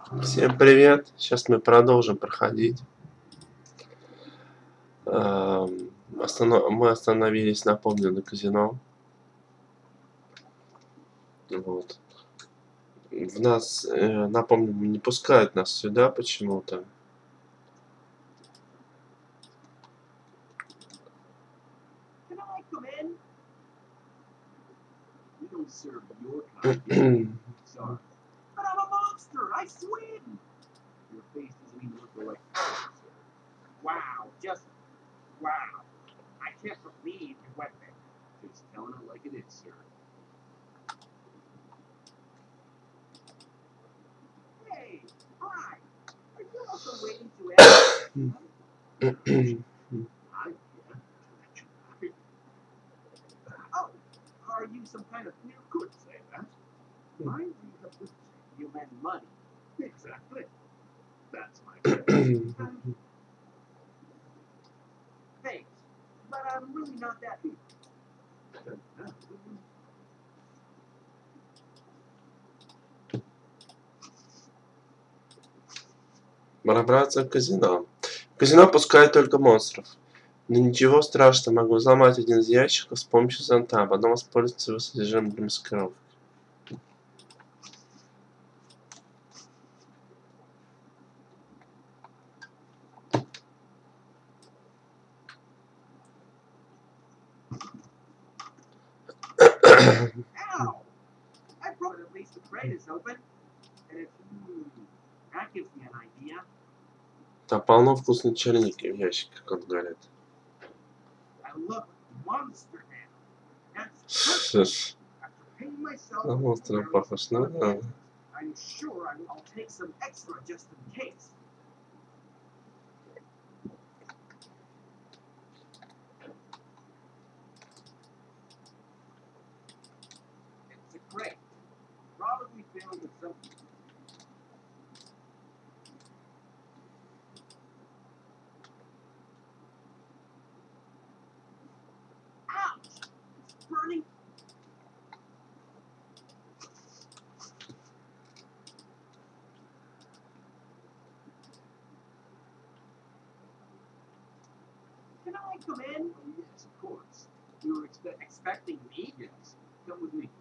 Всем привет! Сейчас мы продолжим проходить. Мы остановились, напомню, на казино. Вот. Напомню, не пускают нас сюда почему-то. But I'm a monster! I swim! Your face doesn't even look like wow, just wow. I can't believe you went there. Just telling it like it is, sir. Hey, hi! Are you also waiting to ask? Oh, are you some kind of you could say that. My rehabilitation, you meant money. Exactly. That's my thanks, but I'm really not that big. Пробраться в казино. В казино пускают только монстров. Но ничего страшного, могу взломать один из ящиков с помощью зонта, а потом воспользоваться его содержимым для маскировки. Ow! I brought at least the crate is open. And it's that gives me an idea. Там полно вкусной черники в ящиках, как говорят. I look monster now. That's after paying myself. На монстра похож, ну да. I'm sure I'll take some extra just in case. It's a crate. Probably filled with something. Ouch! It's burning. Can I come in? Oh, yes, of course. You were expecting me? Yes. Come with me.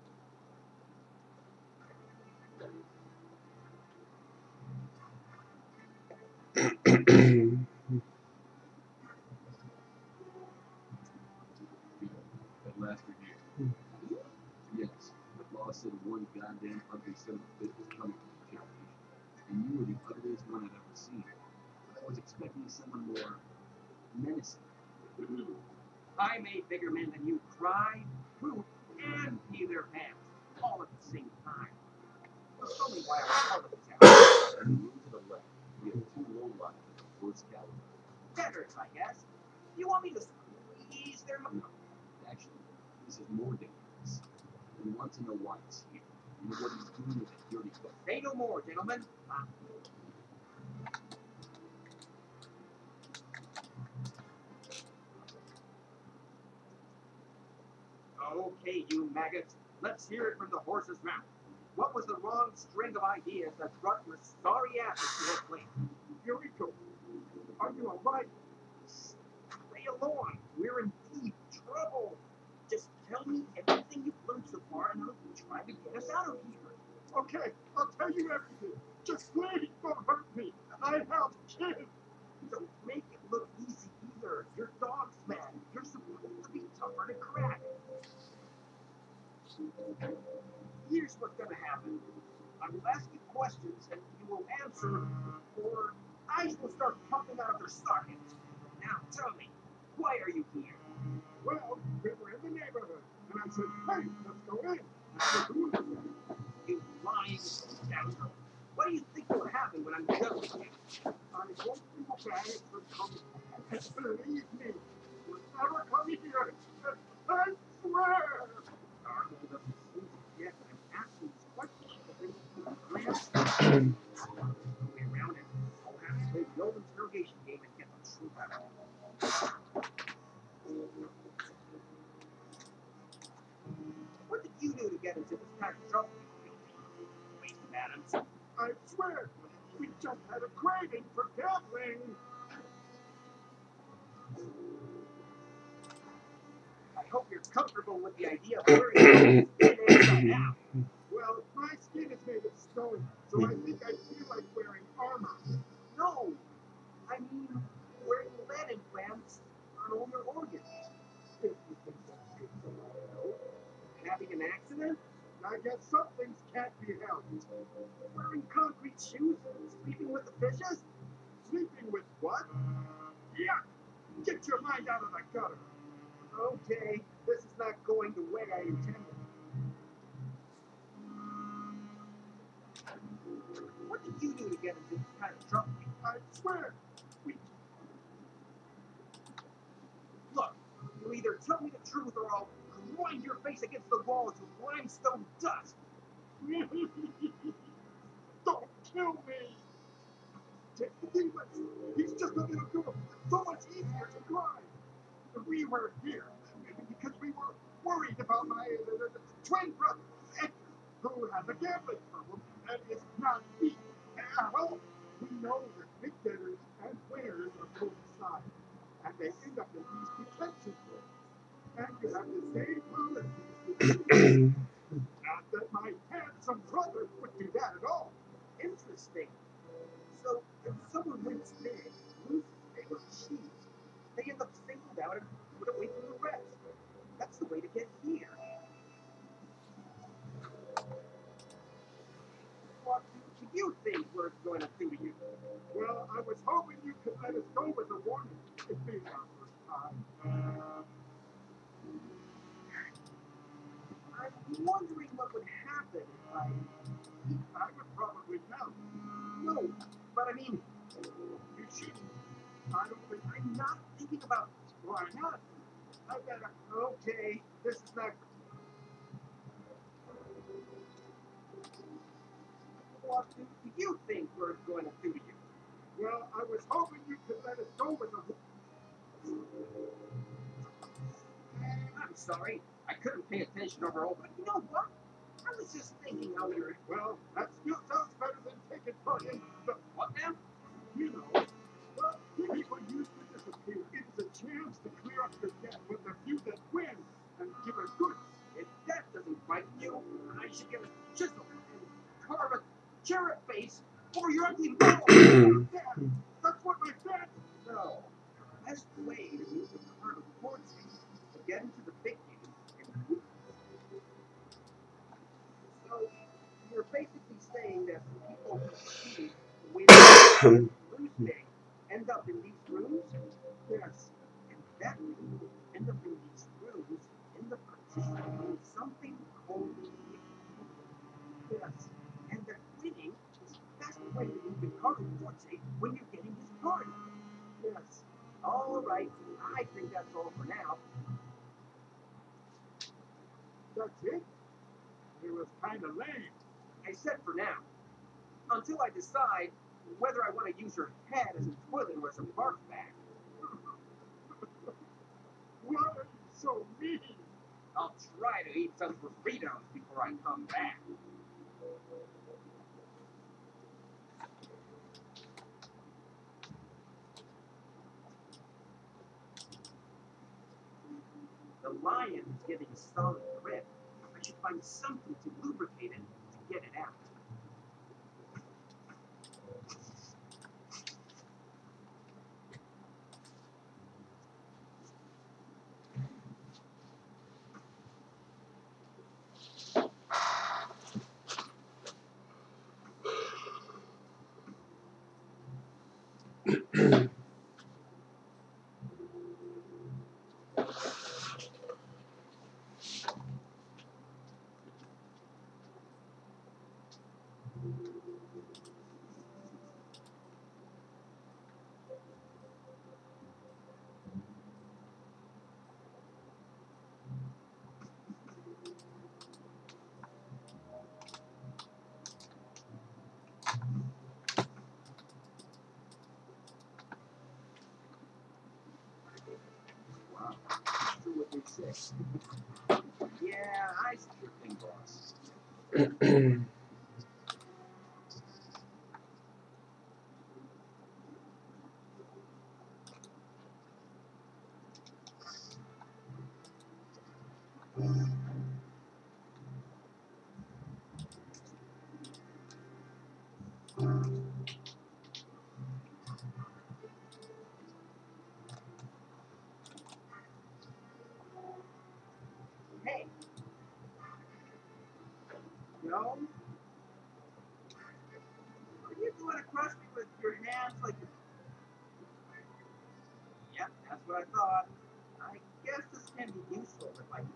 At last we're here. Yes, but boss said one goddamn ugly son of a bitch was coming for the interrogation. And you were the ugliest one I've ever seen. But I was expecting someone more menacing. I made bigger men than you cry, poop, and pee their pants all at the same time. Well, tell me why I was part of the town. Move to the left. We have two low lines of the worst caliber. Better, I guess. You want me to squeeze their mouth? No. Actually, this is more dangerous. We want to know why he's here. And what he's doing with that dirty book. Say no more, gentlemen. Okay, you maggots. Let's hear it from the horse's mouth. What was the wrong string of ideas that brought your sorry asses to this place? Here we go. Are you alright? Stay along. We're in deep trouble. Just tell me everything you've learned so far, and I'll try to get us out of here. Okay, I'll tell you everything. Just please don't hurt me. I have kids. Don't make it look easy either. You're dogs, man. You're supposed to be tougher to crack. Here's what's gonna happen. I will ask you questions and you will answer, or eyes will start popping out of their sockets. Now tell me, why are you here? Well, we were in the neighborhood, and I said, hey, let's go in. You lying scoundrel. What do you think will happen when I'm done with you? I hope you guys will come and believe me. You'll never come here. I swear. Arnold doesn't seem to get that I'm asking these questions, but then I ask the way around it. I'll have to play the old interrogation game and get the truth out of it. What did you do to get into this kind of trouble? Waste of Adams. I I swear, we just had a craving for gambling. I hope you're comfortable with the idea of wearing skin inside out. Well, my skin is made of stone, so I think I feel like wearing armor. No, I mean wearing lead implants on all your organs. If you think that's good for my health. Having an accident? I guess some things can't be helped. Wearing concrete shoes and sleeping with the fishes? Sleeping with what? Yeah! Get your mind out of the gutter! Okay, this is not going the way I intended. What did you do to get into this kind of trouble? I swear! Look, you either tell me the truth or I'll grind your face against the walls with limestone dust. Don't kill me! Take the demons! He's just a little girl. So much easier to grind. We were here because we were worried about my twin brother, Edgar, who has a gambling problem and is not beat at all. We know that big bettors and winners are both sides, and they end up in these detention rooms. And you have the same policies. Not that my handsome brother would do that at all. Interesting. So if someone wins big, loses big, or cheats, they end up singled out and put away from the rest. That's the way to get here. What do you think we're going to do to you? Well, I was hoping you could let us go with a warning. It being our first time. I'm wondering what would happen if I would probably know. No, but I mean, you shouldn't. I don't think I'm not thinking about why not. I better. Okay, this is not. What do you think we're going to do to you? Well, I was hoping you could let us go with a. I'm sorry, I couldn't pay attention overall, but you know what? I was just thinking how you're. Well, that still sounds better than taking part in the. What now? You know. Well, people use to disappear. It's a chance to clear up your debt with the few that win and give a good. If that doesn't bite you, I should get a chisel and carve a carrot face over your ugly mouth. Yeah, that's what my dad. No, the best way to move the card towards you to get into the big game and so you're basically saying that people who cheat win lose big end up in these rooms? Yes. And that people end up in these rooms end up participating in something called yes. And that winning is the best way to move the card towards it when you're getting this card. Yes. All right. I think that's all for now. That's it? It was kind of lame. I said for now. Until I decide whether I want to use your head as a toilet or as a barf bag. Why are you so mean? I'll try to eat some burritos before I come back. The lion is getting a solid grip. I should find something to lubricate it to get it out. What they say. Yeah, I see your thing, boss. Hey. No? Are you going to crush me with your hands like you're... Yep, that's what I thought. I guess this can be useful if I...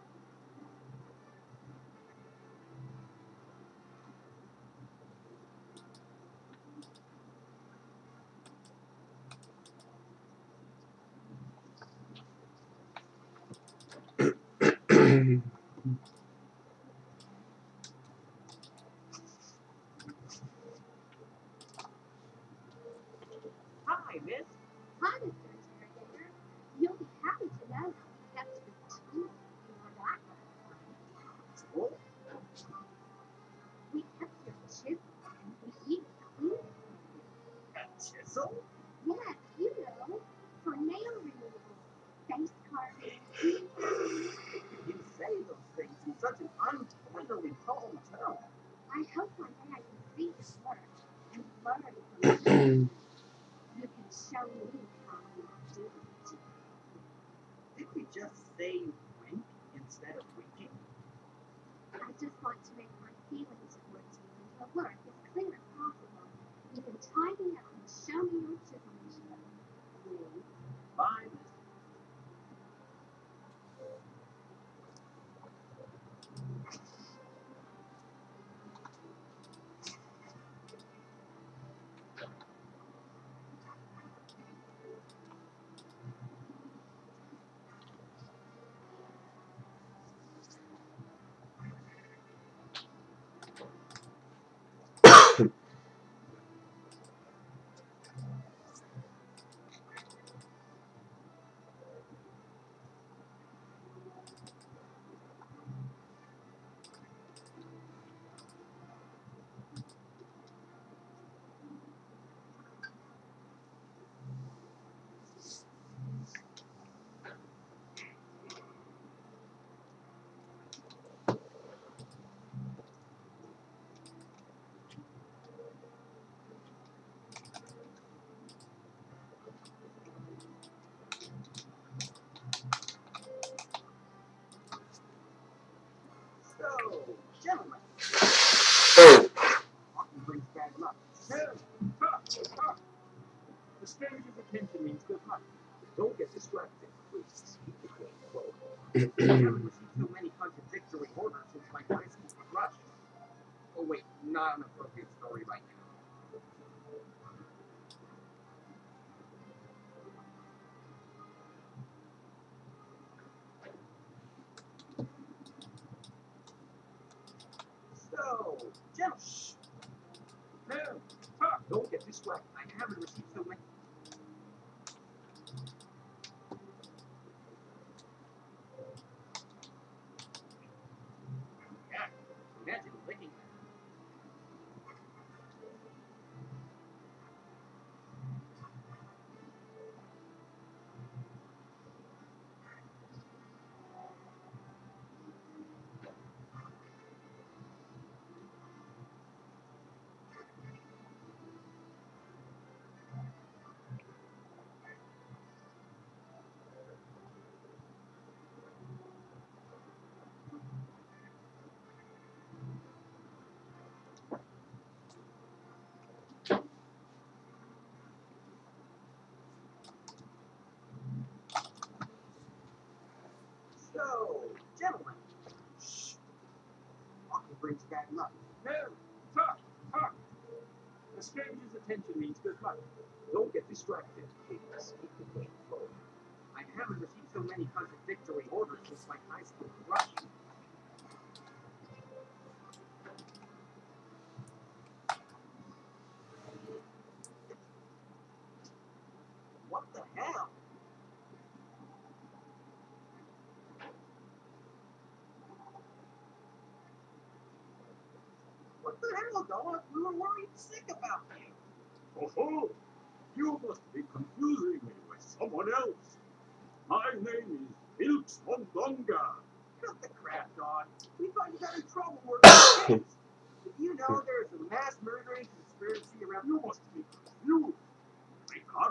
Hi, miss. Hi, Mr. Interrogator. You'll be happy to know that we kept your teeth for that last time. Oh, We kept your chisel and we even cleaned it. a chisel? Yes, you know, for nail removal, face carving, teeth carving. You say those things in such an unfriendly tone. I hope one day I can see your work and learn from you. You can show me how you do it. Did we just say wink instead of winking? I just want to make my feelings towards you and your work as clear as possible. You can tie me up and show me your chiseling show. Wink. Fine. So, gentlemen, often brings bad luck. The stranger's attention means good luck. Don't get distracted, please. Keep the game close. I haven't received so many contradictory orders since my high school crush. Oh wait, not an appropriate story right now. So, gentlemen. Don't get distracted. I haven't received so many. Yeah, imagine licking that. So, gentlemen. Shh. Walking brings bad luck. No, talk. The stranger's attention means good luck. Don't get distracted. Please keep the game close. I haven't received so many contradictory orders since my high school crush. What the hell? What the hell, dog? We were worried sick about you. Oh, you must be confusing me with someone else. My name is Ilks Mondonga. Cut the crap, dog. We thought you got in trouble working with kids. Did you know there's a mass murdering conspiracy around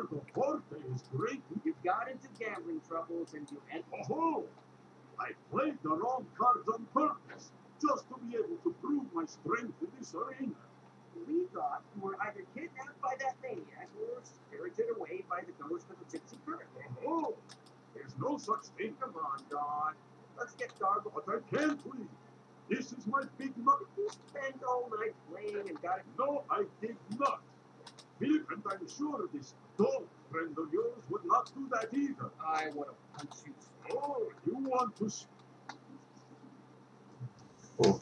the forte is great. You got into gambling troubles and you ended. Oh, I played the wrong cards on purpose, just to be able to prove my strength in this arena. We thought you were either kidnapped by that maniac or spirited away by the ghost of a gypsy girl. Oh, there's no such thing. Come on, Don. Let's get started. But I can't leave. This is my big money. You spent all night playing and got it. No, I did not. Philip, and I'm sure this dog friend of yours would not do that either. I want to punch you. Oh, you want to... О.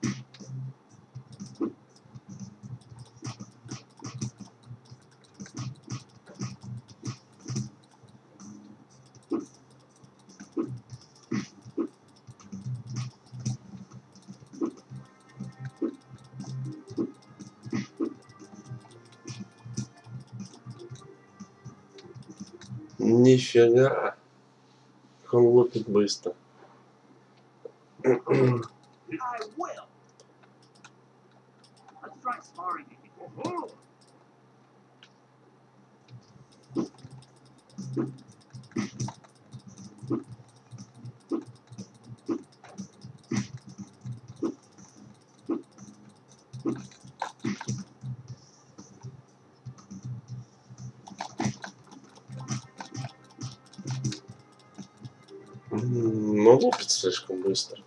Нифига. Как он лупит быстро. I will. Let's try sparring again. Oh, Но лупит слишком быстро.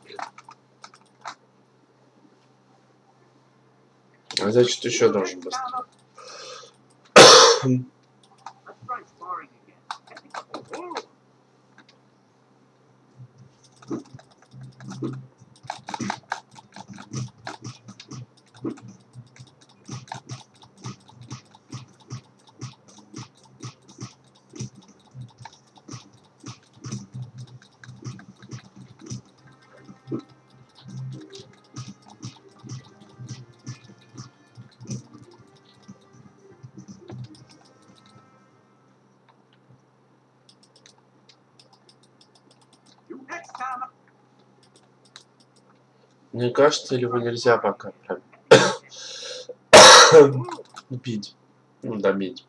А значит, еще должен быстро. Let's try sparring again. oh. Next time. Мне кажется, или его нельзя пока прям бить. Ну, добить.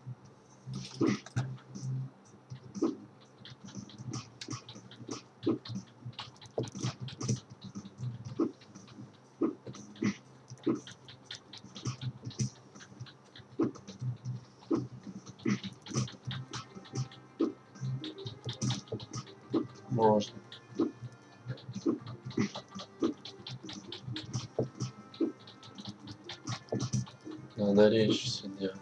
Можно. Надо речь все делать.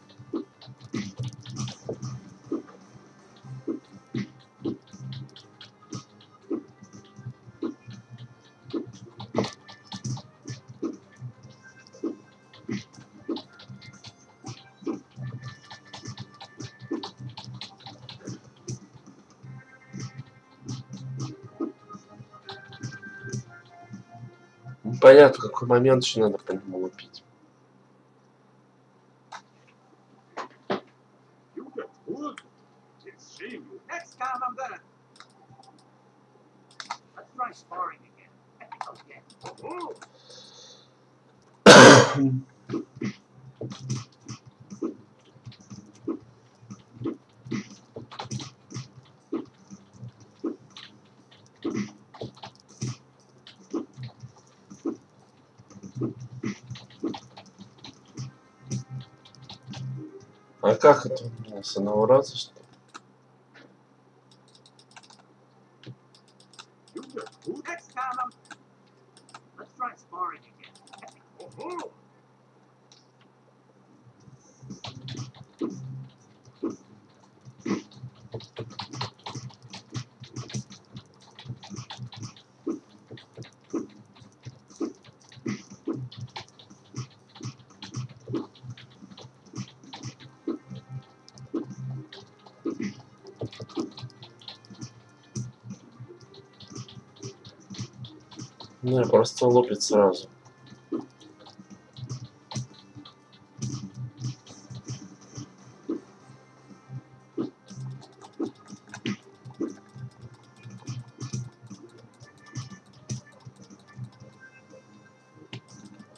Понятно, в какой момент еще надо по нему лупить. You get good. It's shame you. Next time I'm gonna. Let's try sparring again. Okay. Oh, А как это у меня с одного раза, что ли? you get good. Next time I'm. Let's try sparring again. Oh, Ну, просто лупит сразу.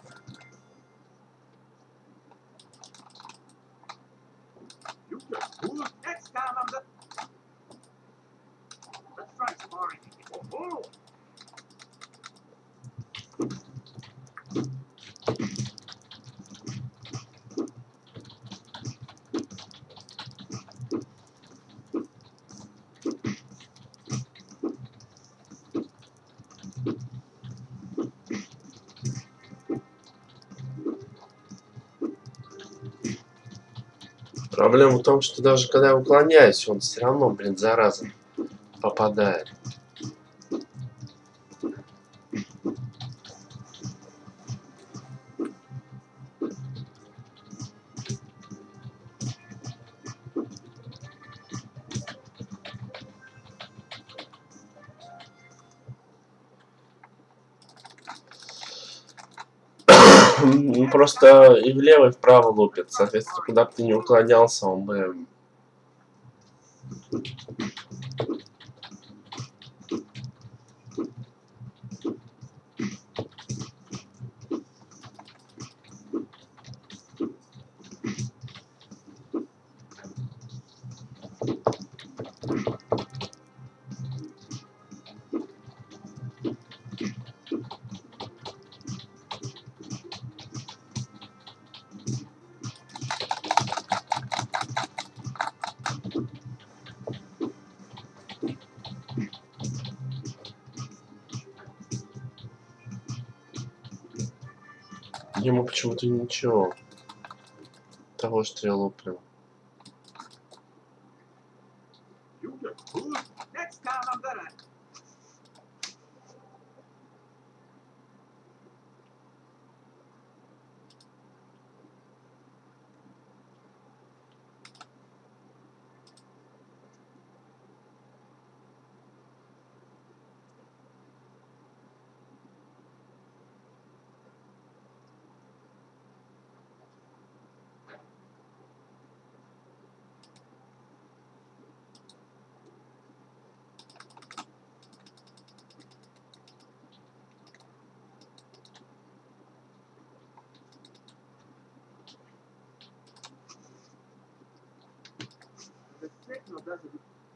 you get good. Проблема в том, что даже когда я уклоняюсь, он все равно, блин, зараза, попадает. Просто и влево, и вправо лупит. Соответственно, куда бы ты ни уклонялся, он бы... Ему почему-то ничего. Того, что я луплю. You get good. Next time I'm gonna. The signal doesn't.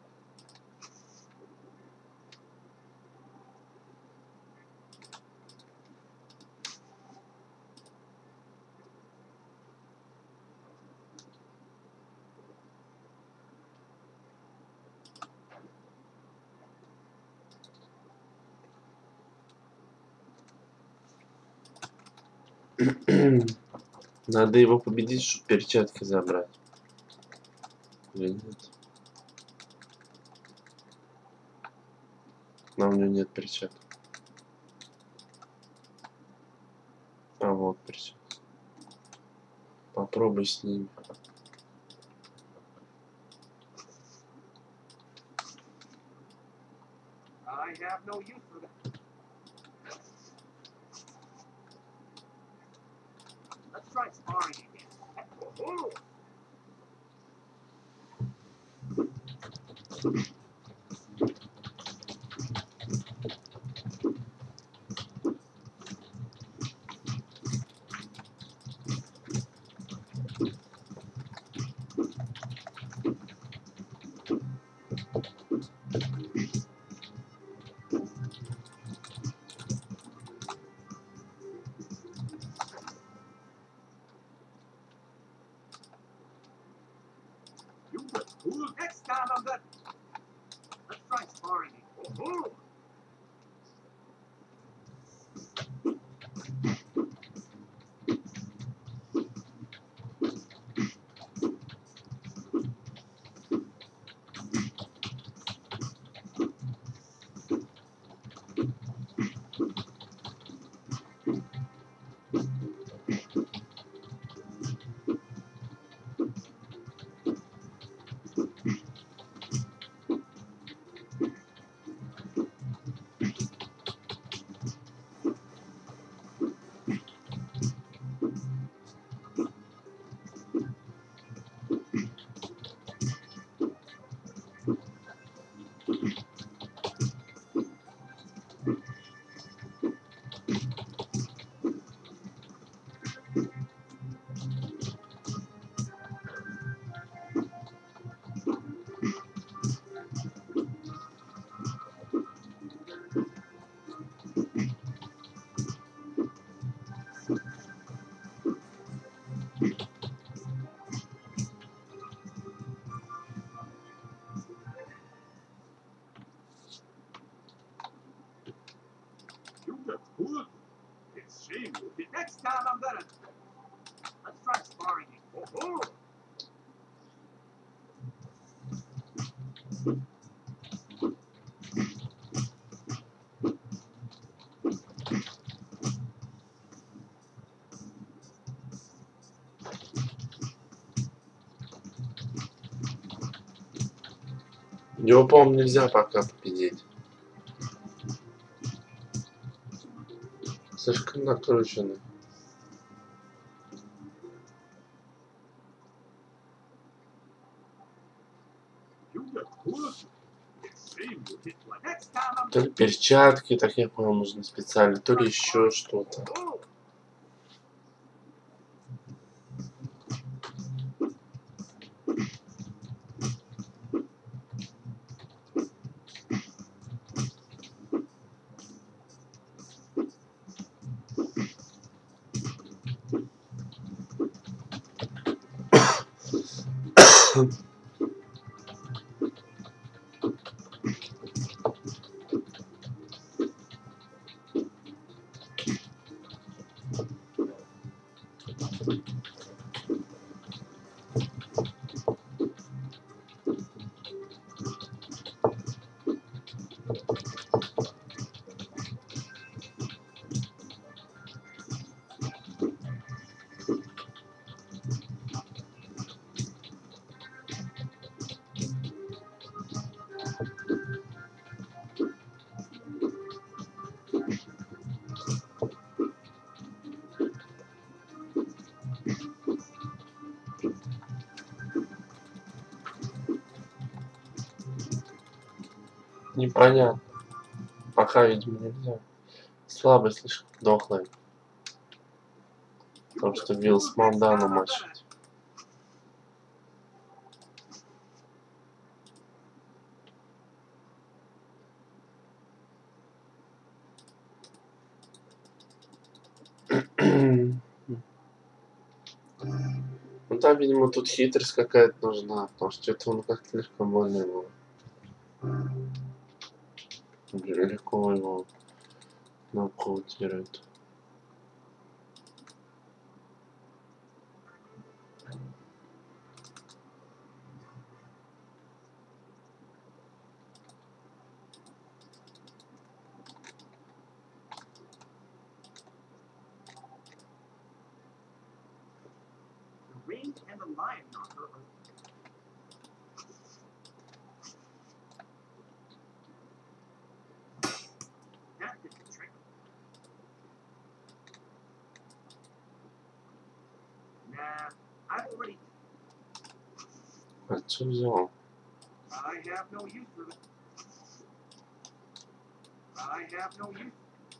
Надо его победить, чтобы перчатки забрать. Или нет? Но у него нет перчаток. А вот перчатки. Попробуй с ними. I have no use for that. Let's try sparring again. Oh, you get good. Next time I'm gonna. Let's try sparring again. Oh, Его, по-моему, нельзя пока победить. Слишком накрученный. You get closer. It seems you hit like Next time I'm То ли перчатки, так я понял, нужны специально, то ли еще что-то. oh, Непонятно. Пока, видимо, нельзя. Слабый, слишком дохлый. Потому что Вилл с Мандану мочить. Ну там, видимо, тут хитрость какая-то нужна, потому что это он как-то слишком больно его. Легко его нокаутирует. the ring and the lion knocker are that did the trick. Nah, I've already А что взял? I have no use for it. I have no use.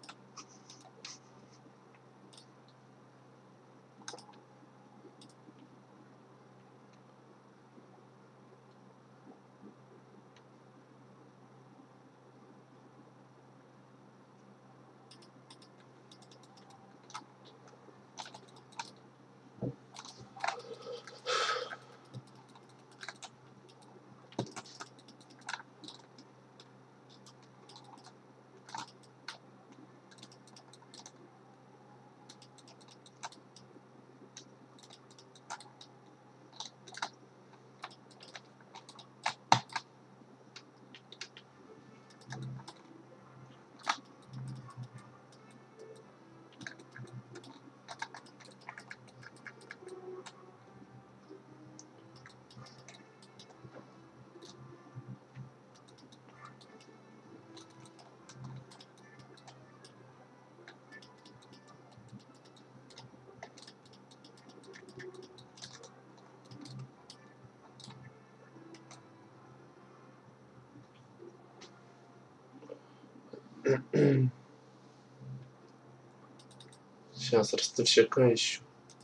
Сейчас ростовщика ищу.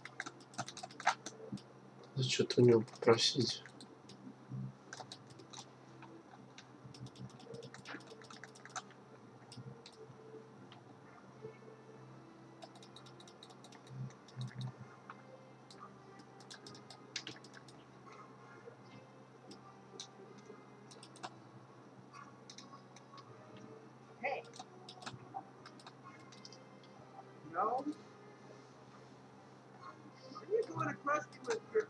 Надо что-то у него попросить. Hey. No. Are you going to trust me with your?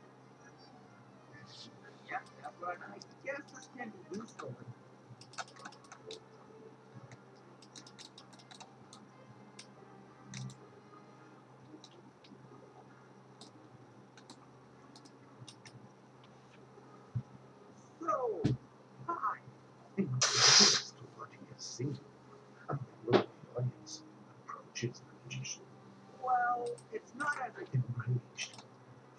Yeah, that's right. I guess this can be useful. So, hi.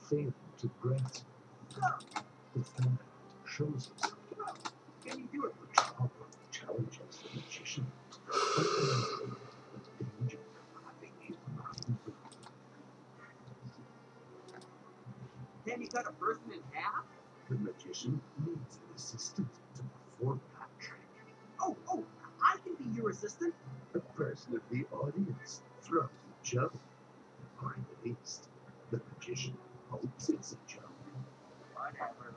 fail to grasp. The threat shows us Can you do it? the trauma challenges the magician. Fundamentally, the danger is not moving. Can you cut a person in half? The magician needs an assistant to perform that trick. Oh, I can be your assistant. A person of the audience throws a joke. Or at least, the magician hopes it's a joke. Whatever.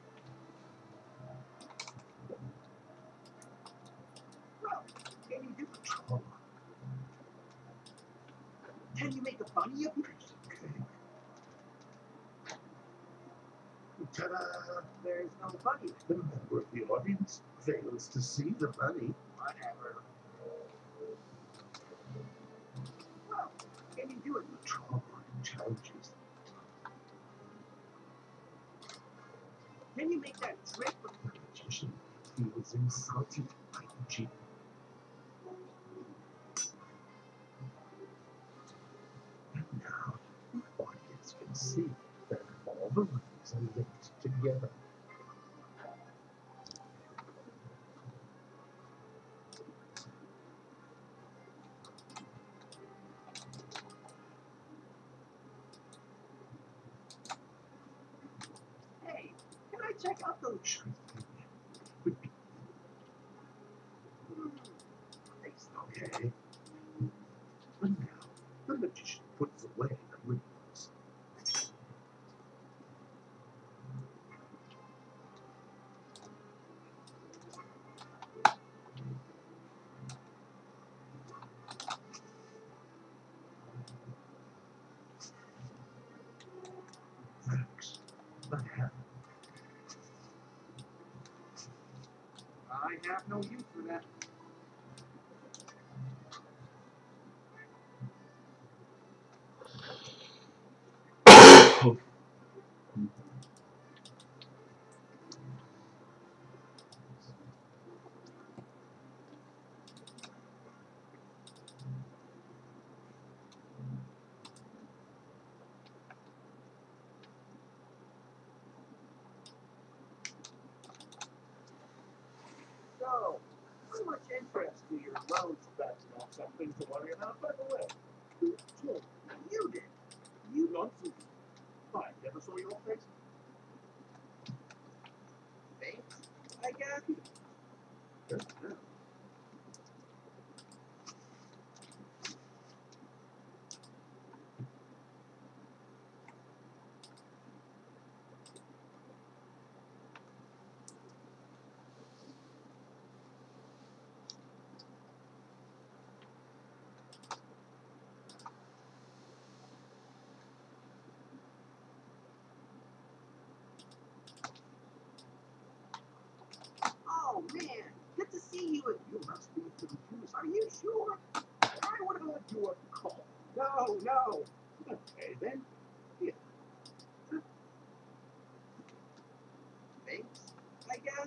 Well, can you do it? Trauma. Can you make a bunny of me? Okay. Ta-da! There's no bunny. The member of the audience fails to see the bunny. Whatever. Well, can you do it? The trauma challenges. Can you make that trick? The magician feels insulted by the genie. And now the audience can see that all the bunnies are linked together. Hey, can I check out those? Sure thing. Would be okay. And now the magician puts away the ribbons. Thanks. But have I have no use for that. So, how much interest do your loans? That's not something to worry about, by the way. Who told You did. you nonsense? I never saw your face. Thanks. I guess. Good now. Oh man, good to see you. You must be confused. Are you sure? I would have let you a call. No. Okay, then. Here. Thanks. I guess.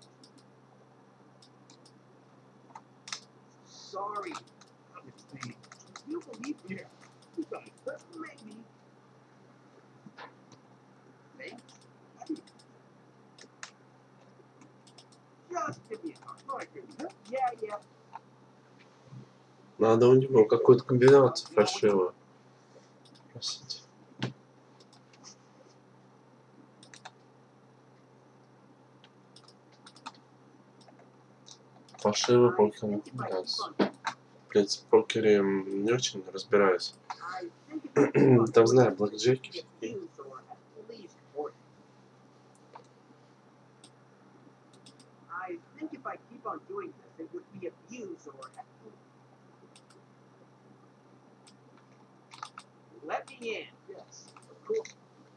Sorry. Honestly, Do you believe me? here. Besides, Maybe. Thanks. Just give me a call. I can help. Yeah. Надо у него какую-то комбинацию фальшивую. Простите. Фальшивую покерную комбинацию. В принципе, в покере не очень разбираюсь. I think if I keep on Там doing знаю this, блэкджеки. it feels or at least 40. I think if I keep on doing this, it would be abuse or at Let me in. Yes, of course.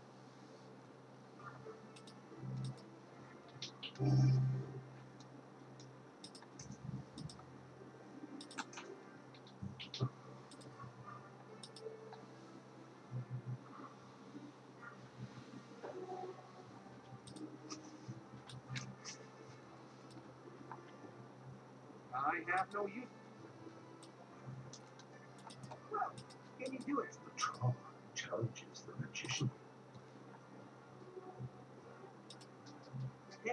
I have no use. Well, can you do it? The trauma challenges the magician.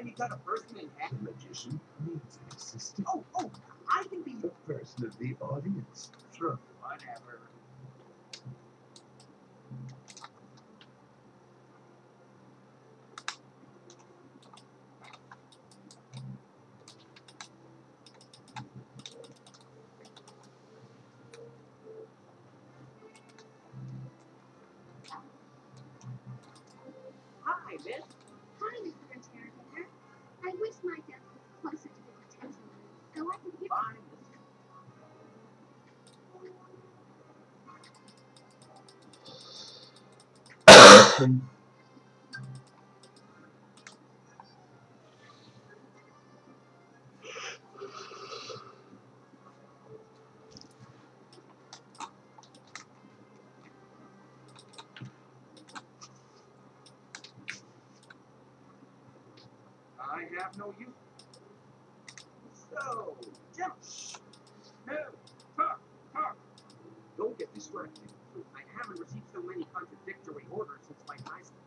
And you got a person in heck. The magician needs an assistant. Oh, I can be The person of the audience. Throw. whatever. Hi, miss. Hi, Mr. Interrogator. I wish my desk was closer to the detention room so I could hear. Fine, miss. I have no use. So, jump. No, talk. Don't get distracted. I haven't received so many contradictory orders since my high school.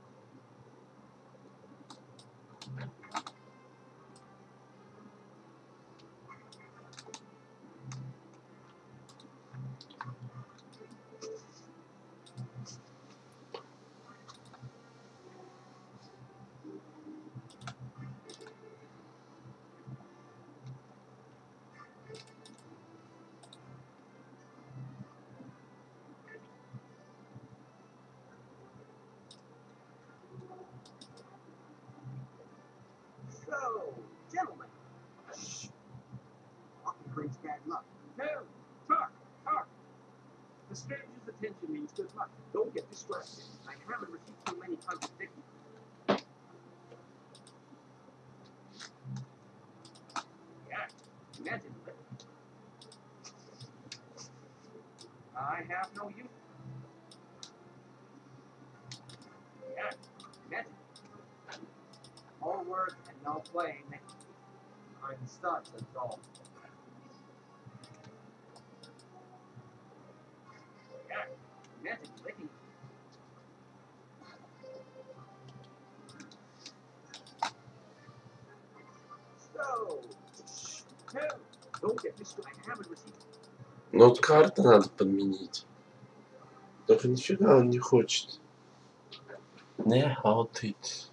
So, gentlemen. Shh. Talking brings bad luck. No, talk. The stranger's attention means good luck. Don't get distracted. I haven't received so many contradictory. Yeah, imagine it. I have no use. Yeah, imagine it. More words and no playing. I'm stuck, that's all. Yeah, imagine licking. So, shh, no, don't get distracted. I haven't received. Ну, вот карты надо подменить. Только нифига он не хочет. Не хочет.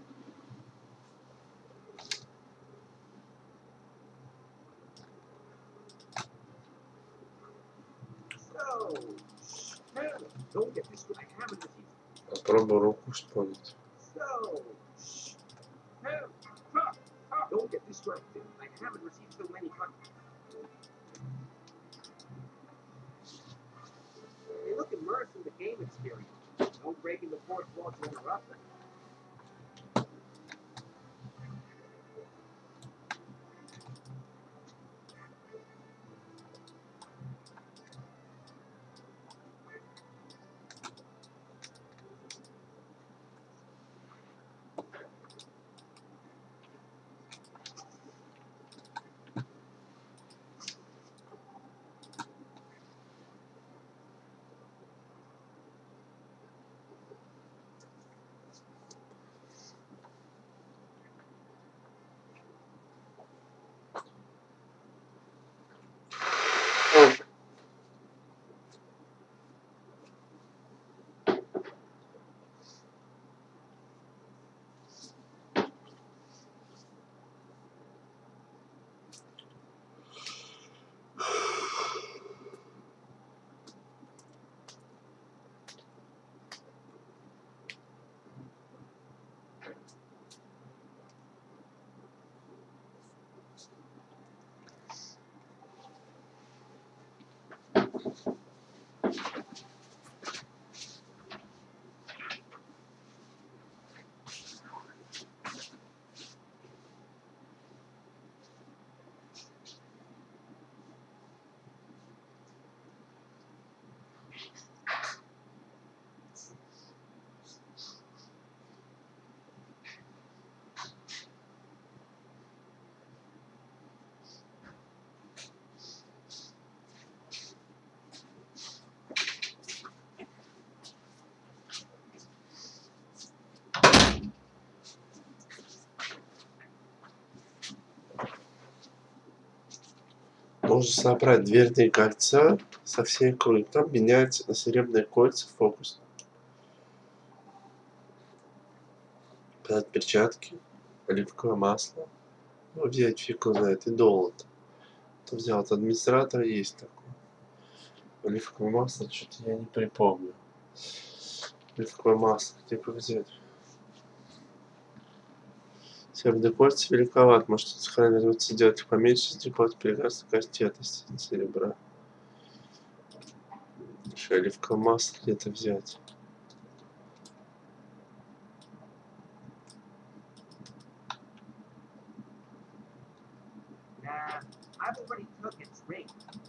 So, shh, no, don't get distracted. I haven't received. Попробуй руку вспомнить. So, shh, no, talk. Don't get distracted. I haven't received so many contradictory. They look immersed in the game experience. No breaking the fourth wall to interrupt them. Можно собрать дверные кольца со всей округи. Там меняется на серебряные кольца фокус. Подать перчатки, оливковое масло. Ну, взять фиг его знает, и доллар. То взял от администратора, есть такое. Оливковое масло, что-то я не припомню. Оливковое масло, где бы взять? Серебряные кольца великоват, может сохраняться делать их поменьше, сделать прекрасно кастет из серебра. Еще оливковое масло где-то взять. Nah, I've already took its ring.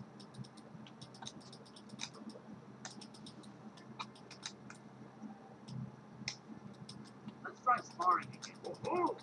Let's try sparring again. Oh-ho!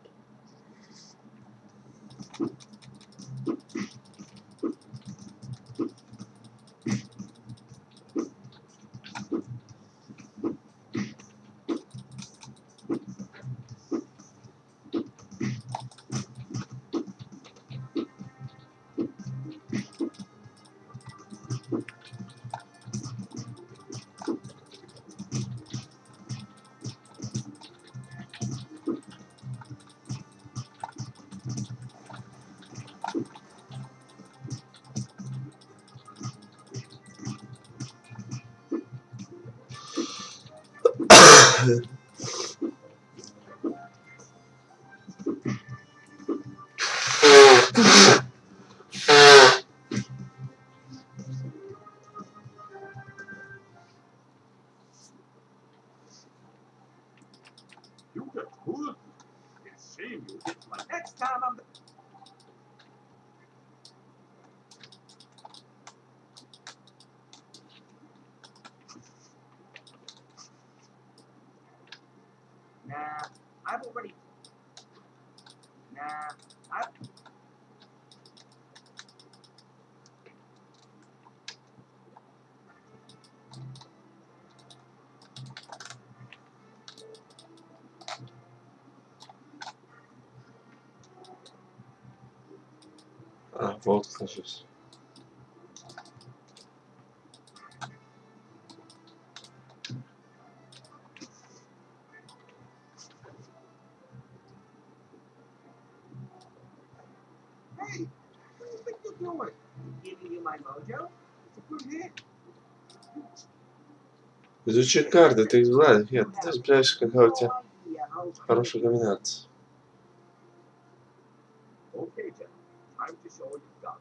You get good. It's shame you hit my Next time I'm. Nah, I've already. Nah, I've. А, вот кажется. Hey, what do you think you're doing? Giving you my mojo? It's a good hit. Изучи карты, ты знаешь, нет, ты разбираешься, какая у тебя No idea how хорошая комбинация. Okay, Jeff. Time to show what you've got.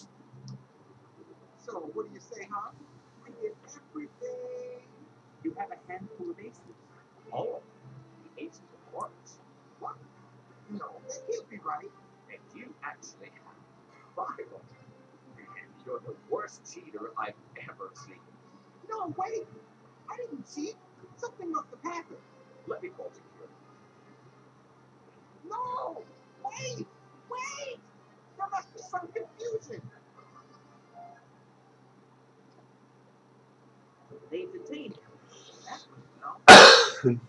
So, what do you say, huh? I did everything. You have a handful of aces. Oh, the aces of hearts. What? No, that can't be right. And you actually have 5 of them. And you're the worst cheater I've ever seen. No, wait. I didn't cheat. Something must have happened. Let me call security. No! Wait! Wait! There must be some confusion. They've detained him. That's what you know.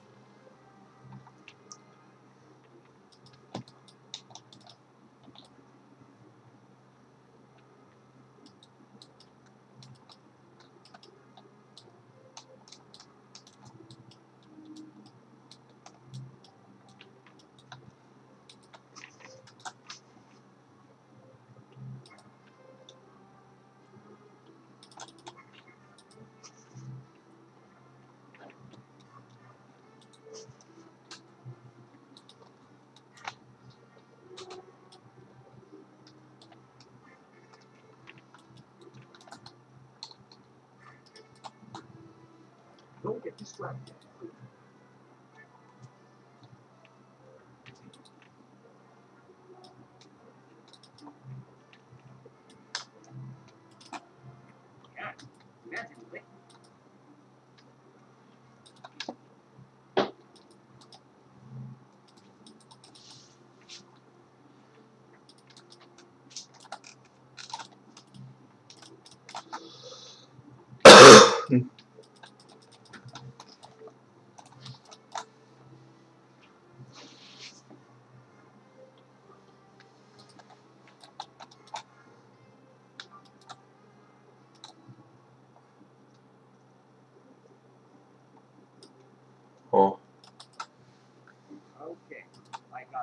Don't get distracted. Yeah, imagine.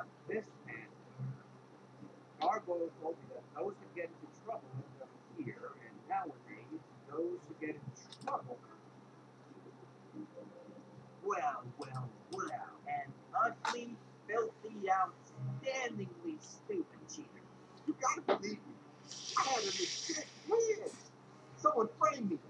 about this man. Gargoyle told me that those who get into trouble end up here, and nowadays, those who get into trouble. Well, well, well, an ugly, filthy, outstandingly stupid cheater. You gotta believe me. I had a legit plan. Someone framed me.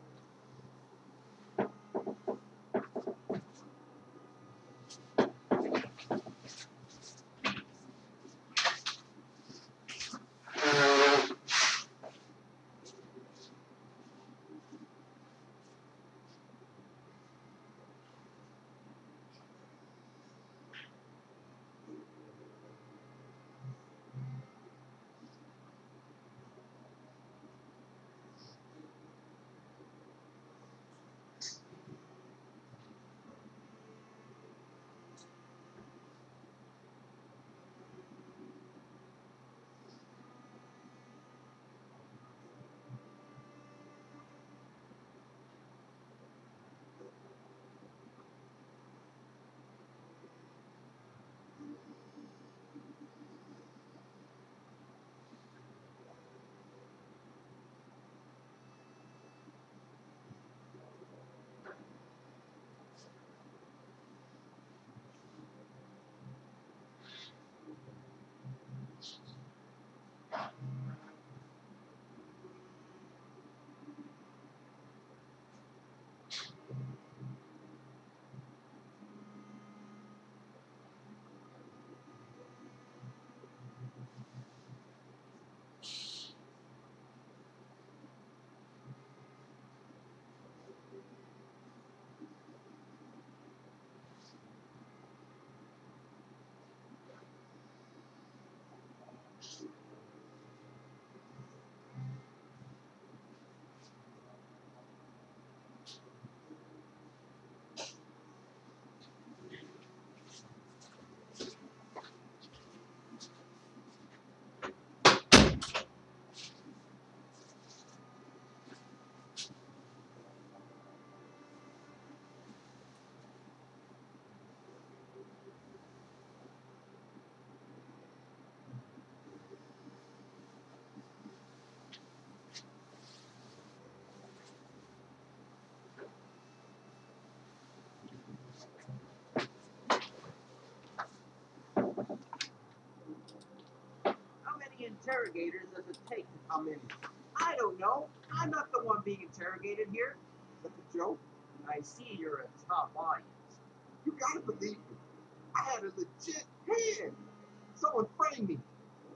How many interrogators does it take to come in? I don't know. I'm not the one being interrogated here. Is that a joke? I see you're a top audience. You gotta believe me. I had a legit plan. Someone framed me.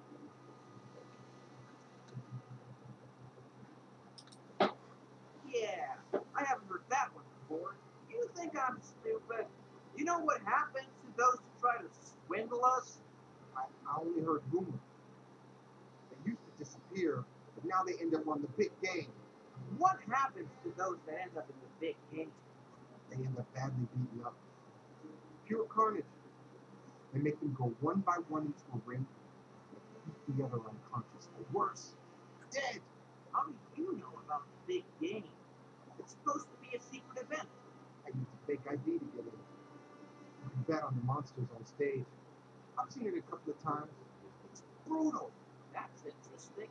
Yeah, I haven't heard that one before. You think I'm stupid? You know what happens to those who try to swindle us? I only heard rumors. They used to disappear, but now they end up on the big game. What happens to those that end up in the big game? They end up badly beaten up. Pure carnage. They make them go one by one into a ring, and beat the other unconscious, or worse, dead. How do you know about the big game? It's supposed to be a secret event. I used a fake ID to get in. You can bet on the monsters on stage. I've seen it a couple of times. It's brutal. That's interesting.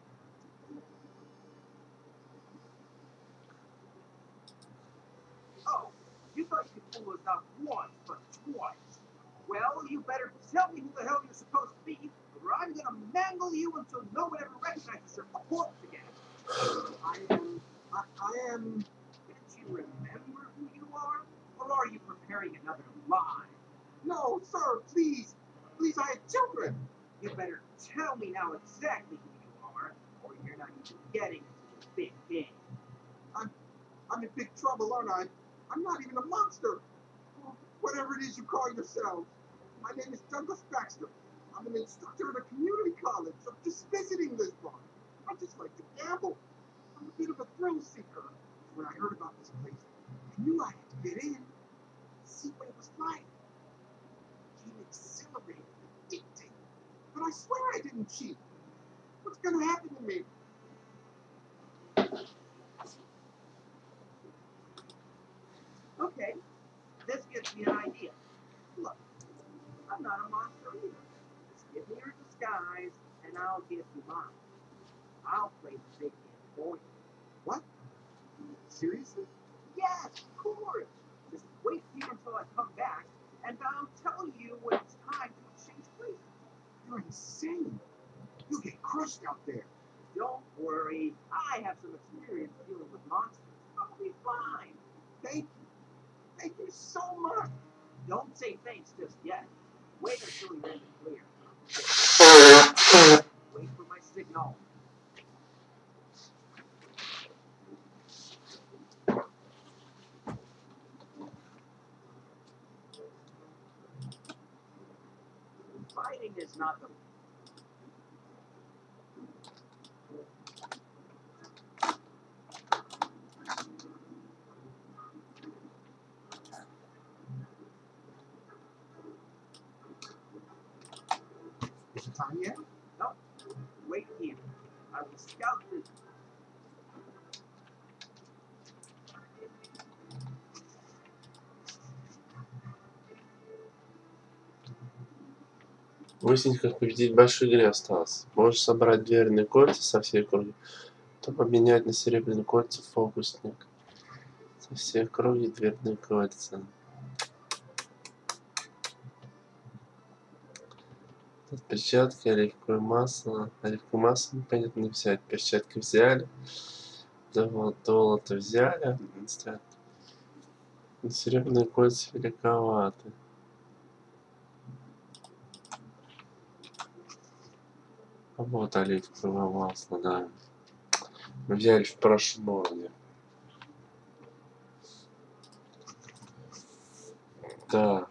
Oh, you thought you could fool us not once, but twice. Well, you better tell me who the hell you're supposed to be, or I'm gonna mangle you until no one ever recognizes your corpse again. I am. Can't you remember who you are? Or are you preparing another lie? No, sir, please. Please, I have children. You better tell me now exactly who you are, or you're not even getting into the big game. I'm in big trouble, aren't I? I'm not even a monster. Whatever it is you call yourselves. My name is Douglas Baxter. I'm an instructor at a community college. I'm just visiting this one. I just like to gamble. I'm a bit of a thrill seeker. When I heard about this place, I knew I had to get in, see what it was like. It became exhilarating, addicting. But I swear I didn't cheat. What's gonna happen to me? Okay, this gives me an idea. Look, I'm not a monster either. Give me your disguise, and I'll give you mine. I'll play the big game for you. What? Seriously? Yes, of course. Just wait here until I come back, and I'll tell you when it's time to exchange places. You're insane. You get crushed out there. Don't worry, I have some experience dealing with monsters. I'll be fine. Thank you. Thank you so much. Don't say thanks just yet. Wait until you're in the clear. Wait for my signal. Fighting is not the Is it time yet? no. Wait here. I will scout this. Выяснить, как победить в большой игре осталось. Можешь собрать дверные кольца со всей округи, то поменять на серебряные кольца фокусник. Со всей округи дверные кольца. Тут перчатки, оливковое масло. Оливковое масло непонятно не взять. Перчатки взяли. Золото взяли. Серебряные кольца великоваты. А вот оливковое масло, да. Мы взяли в прошлом уровне. Так.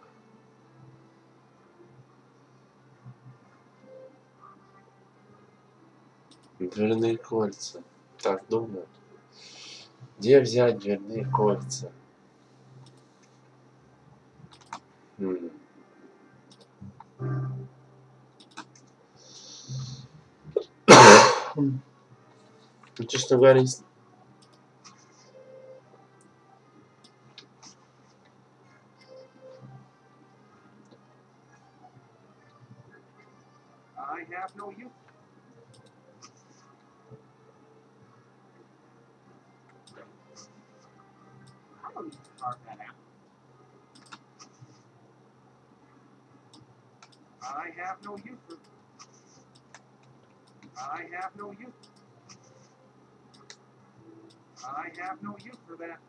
Дверные кольца. Так, думаю. Где взять дверные кольца? Ну, честно говоря, I have no use. I don't need to carve that out. I have no use for. I have no use. I have no use for that.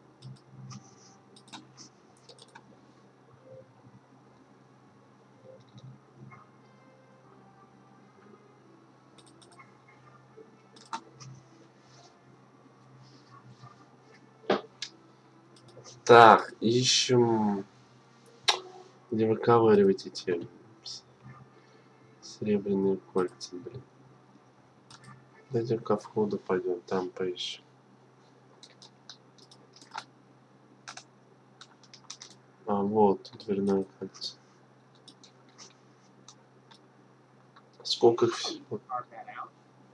так, ищем, где выковыривать эти серебряные кольца, блин. Давайте ко входу пойдем, там поищем. А вот дверное кольцо. Сколько их всего? Carve that out.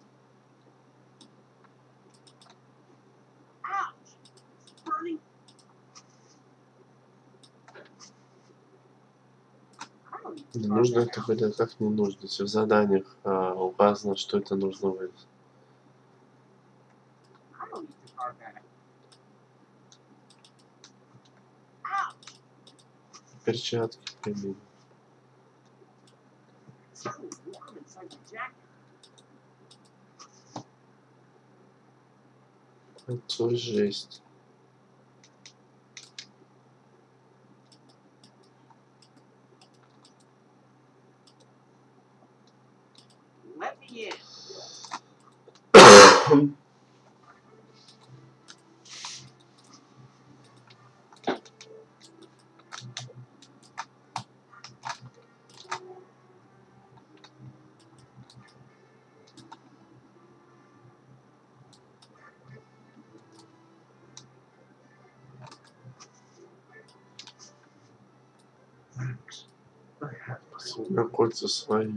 Ouch! It's burning. I don't need to Не carve нужно that это out. будет, как не нужно. Если в заданиях указано, что это нужно вырезать. I don't need to carve that out. Ouch! Перчатки примерно. It's so warm inside the jacket. Это жесть. Let me in. На кольца свои.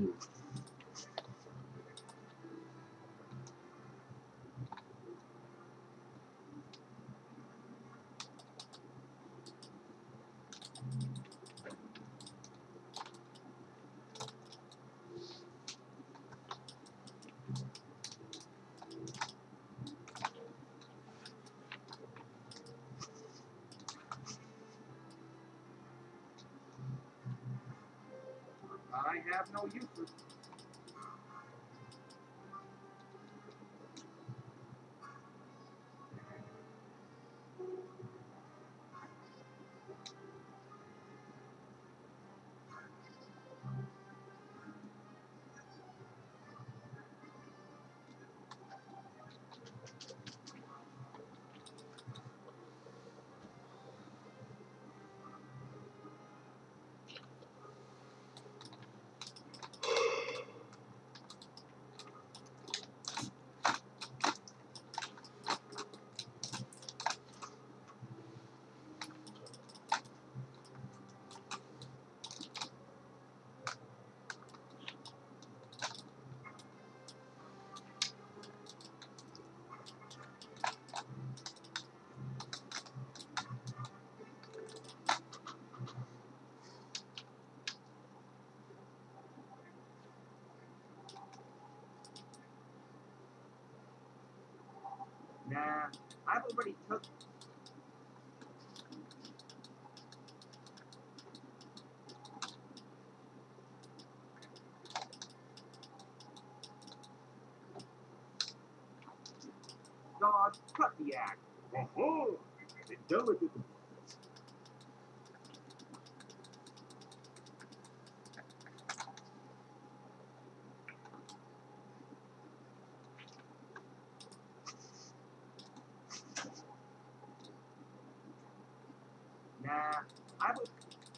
I have no use for. Nah, I've already took. God, cut the act. Oh, the delicate. Nah, I was.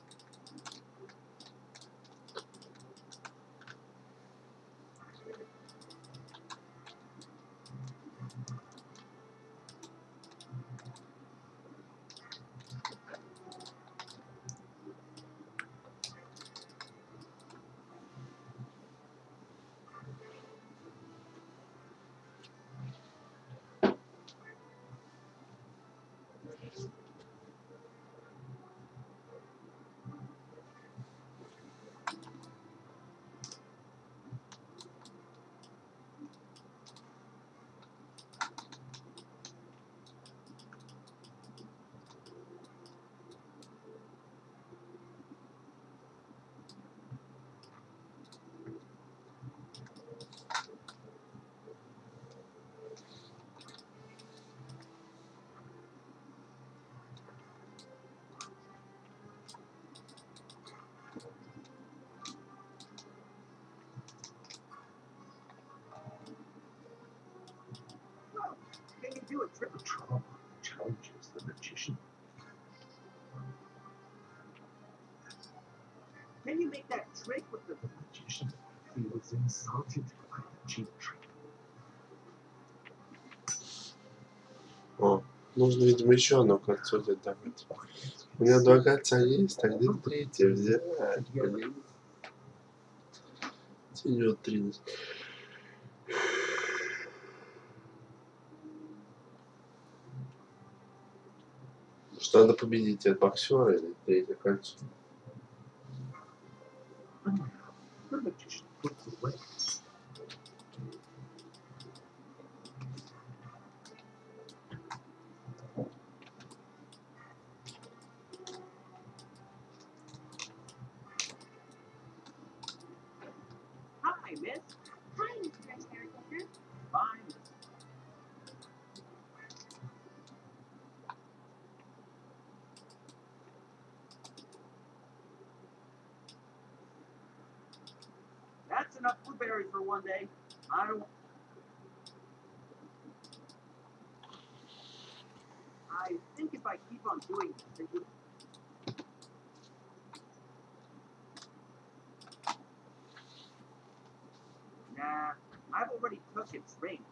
Can you do a trick? The trauma challenges the magician. Can you make that trick with the? The magician feels insulted by the cheap trick. О, нужно, видимо, еще одно кольцо где-то добыть. У меня 2 кольца есть, так где третье взять? Блин. Идет 3. Что надо победить от боксера или третье кольцо? The magician puts away. Hi, miss. Hi, Mr. Interrogator. Fine. That's enough blueberries for one day. I don't. I think if I keep on doing this, it would. Nah, I've already took its ring.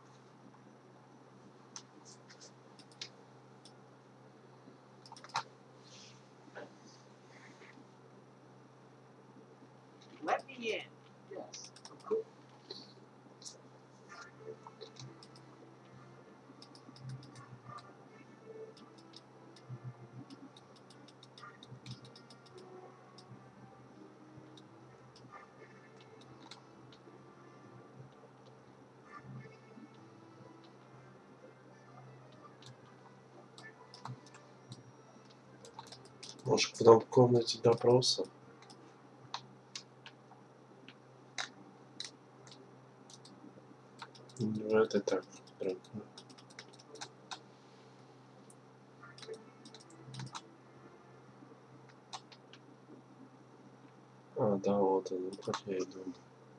Let me in. Yes, of course. Может, потом в комнате допроса? Ну, это так, дорогой. А, да, вот он, как я и думал.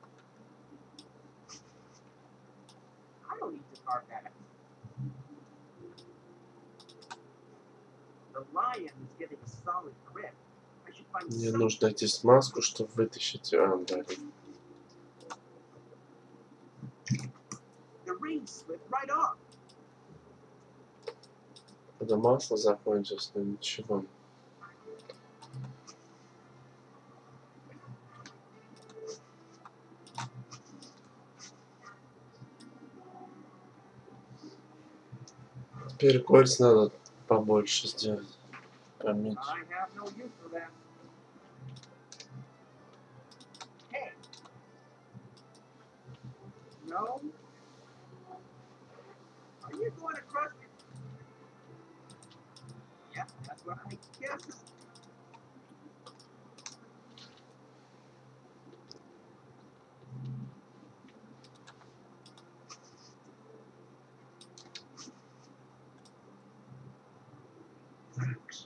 I don't need to carve that. The lion is getting a solid grip. I should find Мне some. нужно найти смазку, чтобы вытащить. А, да. The ring slipped right off. Когда масло закончилось, но ничего. Теперь кольца надо побольше сделать. Поменьше. I have no use for that. Hey. No. Are you going to crush me? Yep, that's what I guess. Thanks.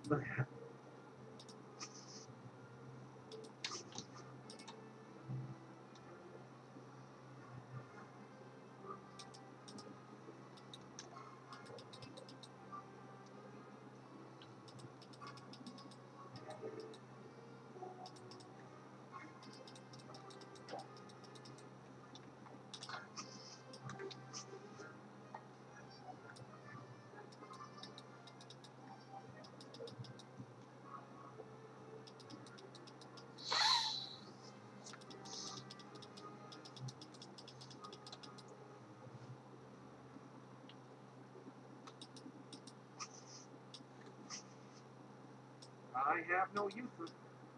I have no use for.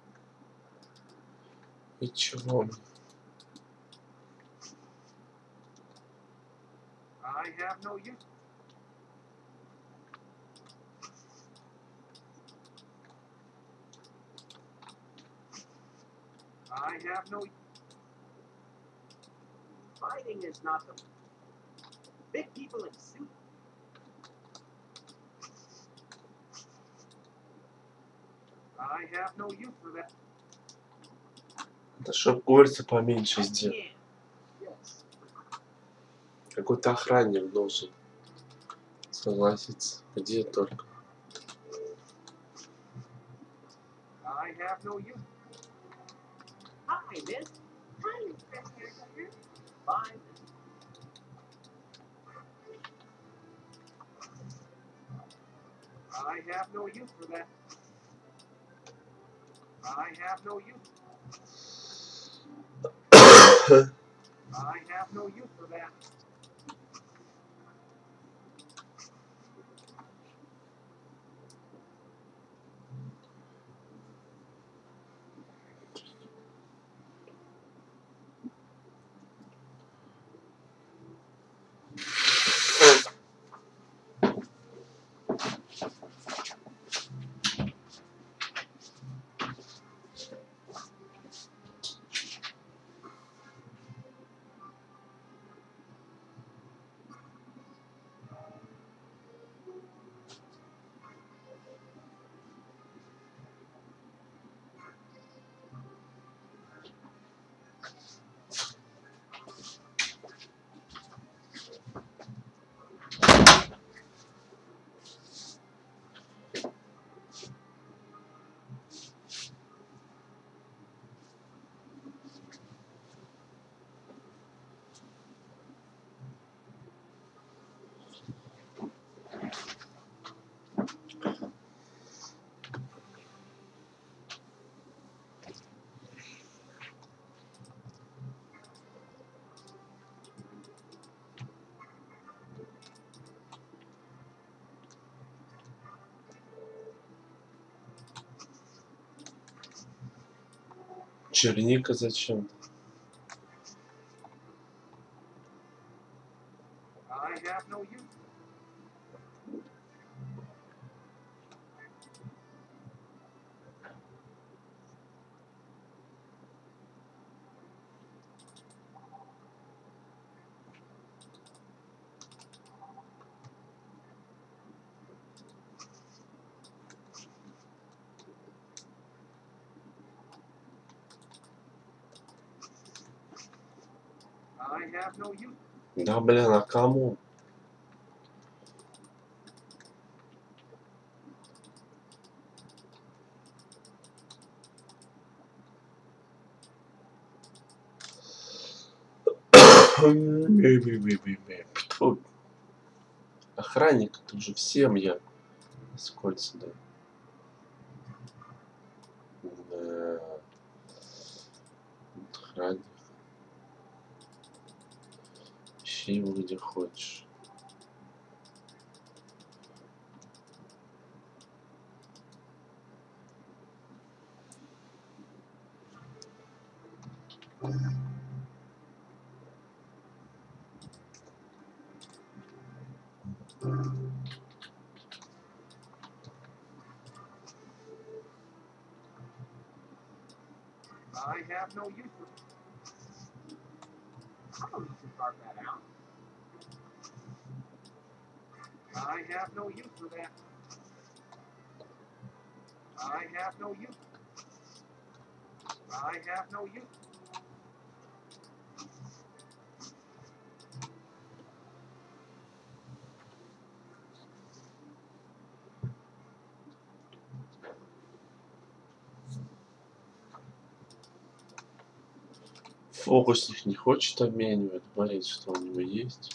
И чего? I have no use. I have no. Fighting is not the big people in suits. I have no use for that. Это чтоб кольца поменьше сделать. Yeah. Yes. Какой-то охранник должен согласиться. Где только. I have no use. Hi, miss. Hi, Mr. Hairdresser. Fine. I have no use for that. I have no use. I have no use for that. Черника зачем? I have no use. I have no use. Да, блин, а кому? Тьфу. Охранник, это уже всем я. Скользко, да. Да. Охранник. Ищи его где хочешь. I have no use for it. I don't need to carve that out. I have no use for that. I have no use. I have no use. Фокусник не хочет обменивать, говорит, что у него есть.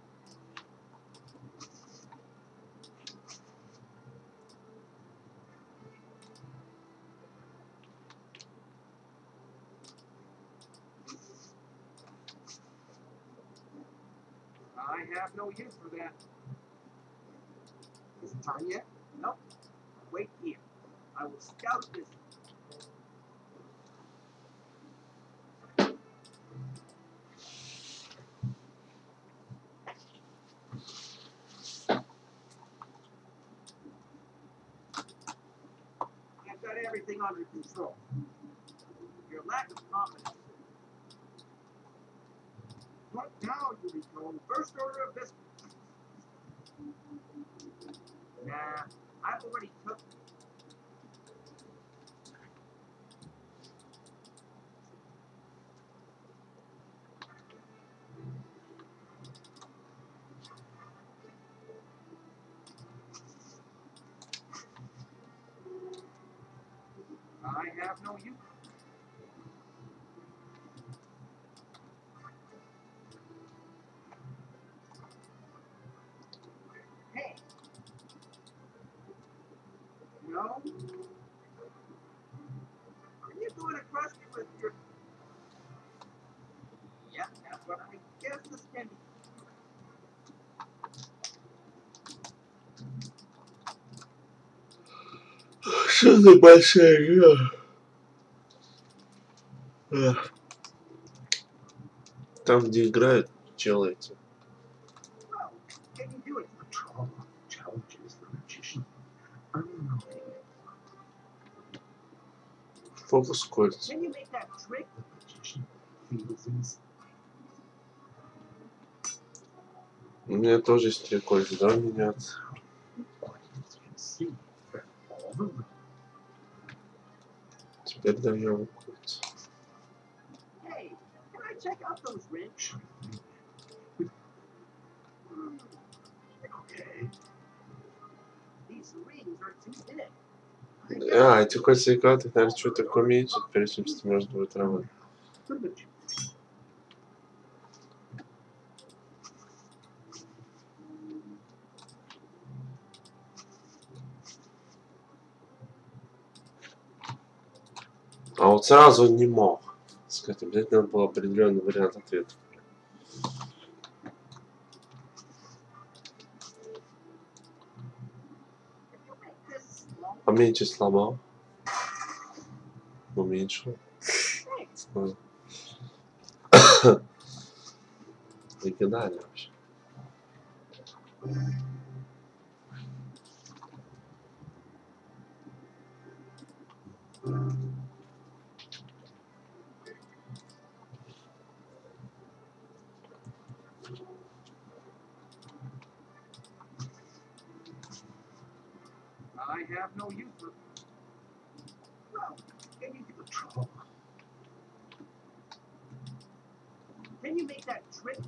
I have no use for that. Is it time yet? Nope. Wait here. I will scout this. I've got everything under control. Your lack of confidence. What now, Yuriko? First order of business. Nah, I've already took. I have no use. Hey. No. Are you going to crush me with your? Yeah, that's what I guess this can be. Что за большая игра? Там, где играют, челы эти. Well, can you do it? The trauma challenges the magician. Unmoving. Фокус кольца. Can you make that trick? The magician feels inside. У меня тоже есть 3 кольца, да, меняться? Audience can see that all the rings Теперь даем кольца. Hey, can I check out those rings? Okay. These rings are too big. А, эти кольца и карты, наверное, что-то такое уменьшит, прежде чем с может будет работать. The magician. А вот сразу он не мог. Сказать, обязательно надо был определенный вариант ответа. Can you make this small? Поменьше сломал. Уменьшил. Thanks. Оригинально вообще. I have no use for. Well, can you The trauma. can you make that trick?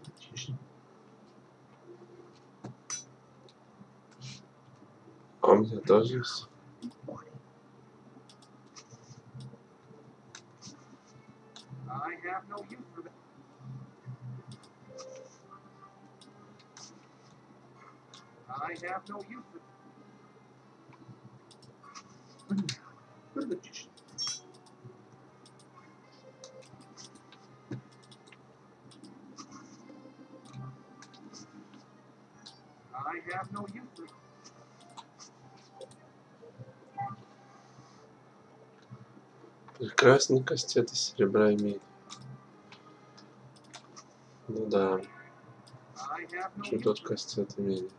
А у меня тоже есть. I have no use for that. I have no use for The magician. I have no use for Прекрасный кастет из серебра и меди. Ну да, I have no что use тот for кастет и меди.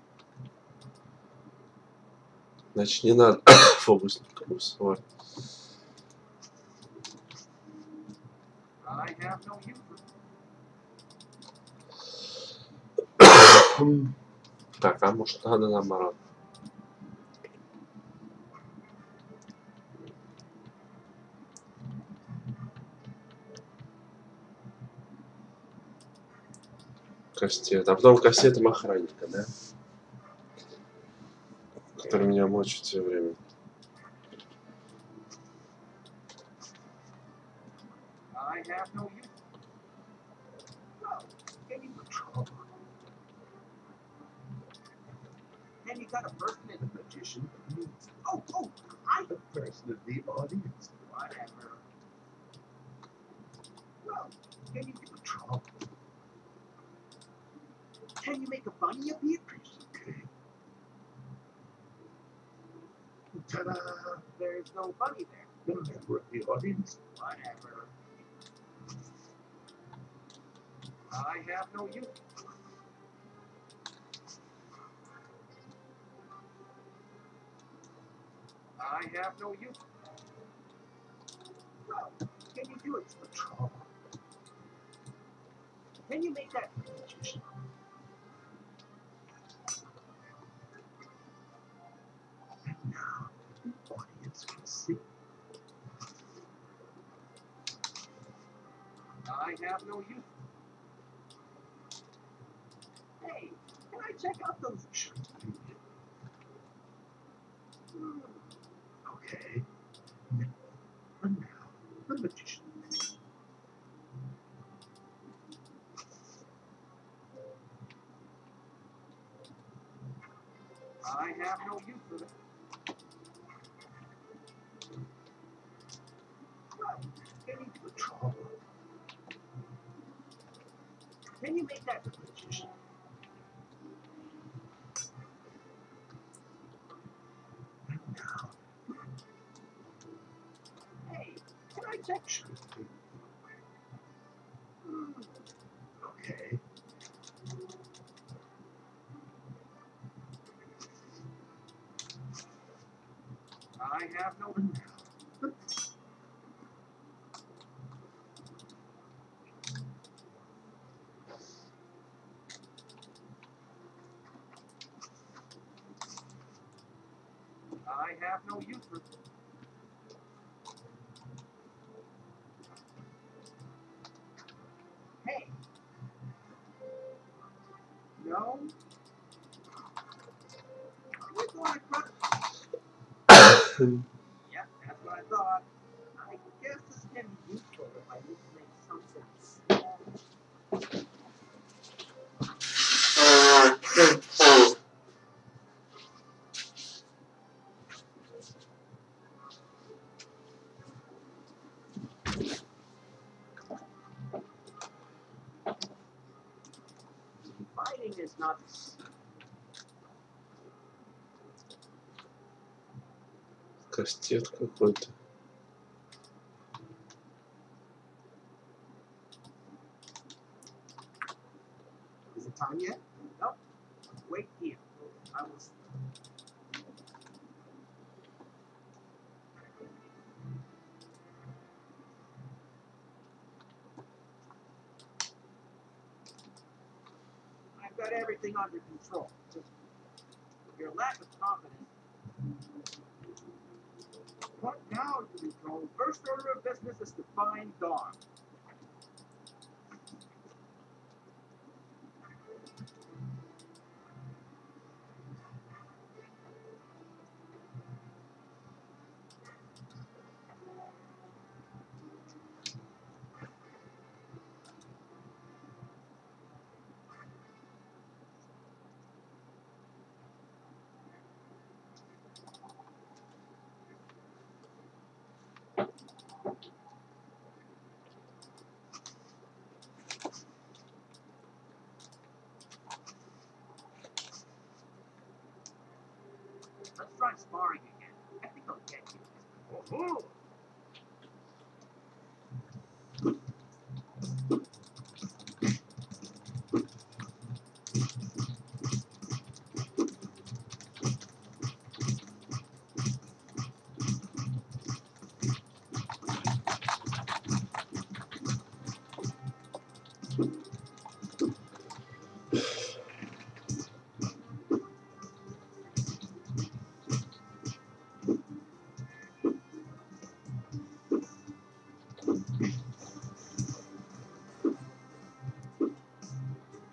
Значит, не надо фокусника усвоить. I have no use for Так, а может надо наоборот. Кастет. А потом кассетом охранника, да? Который меня мочит все время. I have no use. Well, can you and you got a person in The magician meets I the person in the audience. whatever. Well, can you Trouble. can you make a bunny appear? Okay. Ta-da! There's no bunny there. The member of the audience. Whatever. I have no use. I have no use. Well, can you do it? Trouble. Can you make that? Magician. And now the audience can see. I have no use. Hey, can I check out those? Sure. Okay. And now the magician. I have no use for that. Well, can you do it? Trouble. Can you make that? Magician. And now. Hey, can I check? Sure. Okay. I have no. And now. I have no use for. Hey. No. We're going across. Yep, that's what I thought. I guess this can be useful if I need to make something small. Fighting is not. Кастет какой-то. Is it time yet? Nope. Wait here. I will. I've got everything under control. Just your lack of confidence. What now, to be told? First order of business is to find Dawn.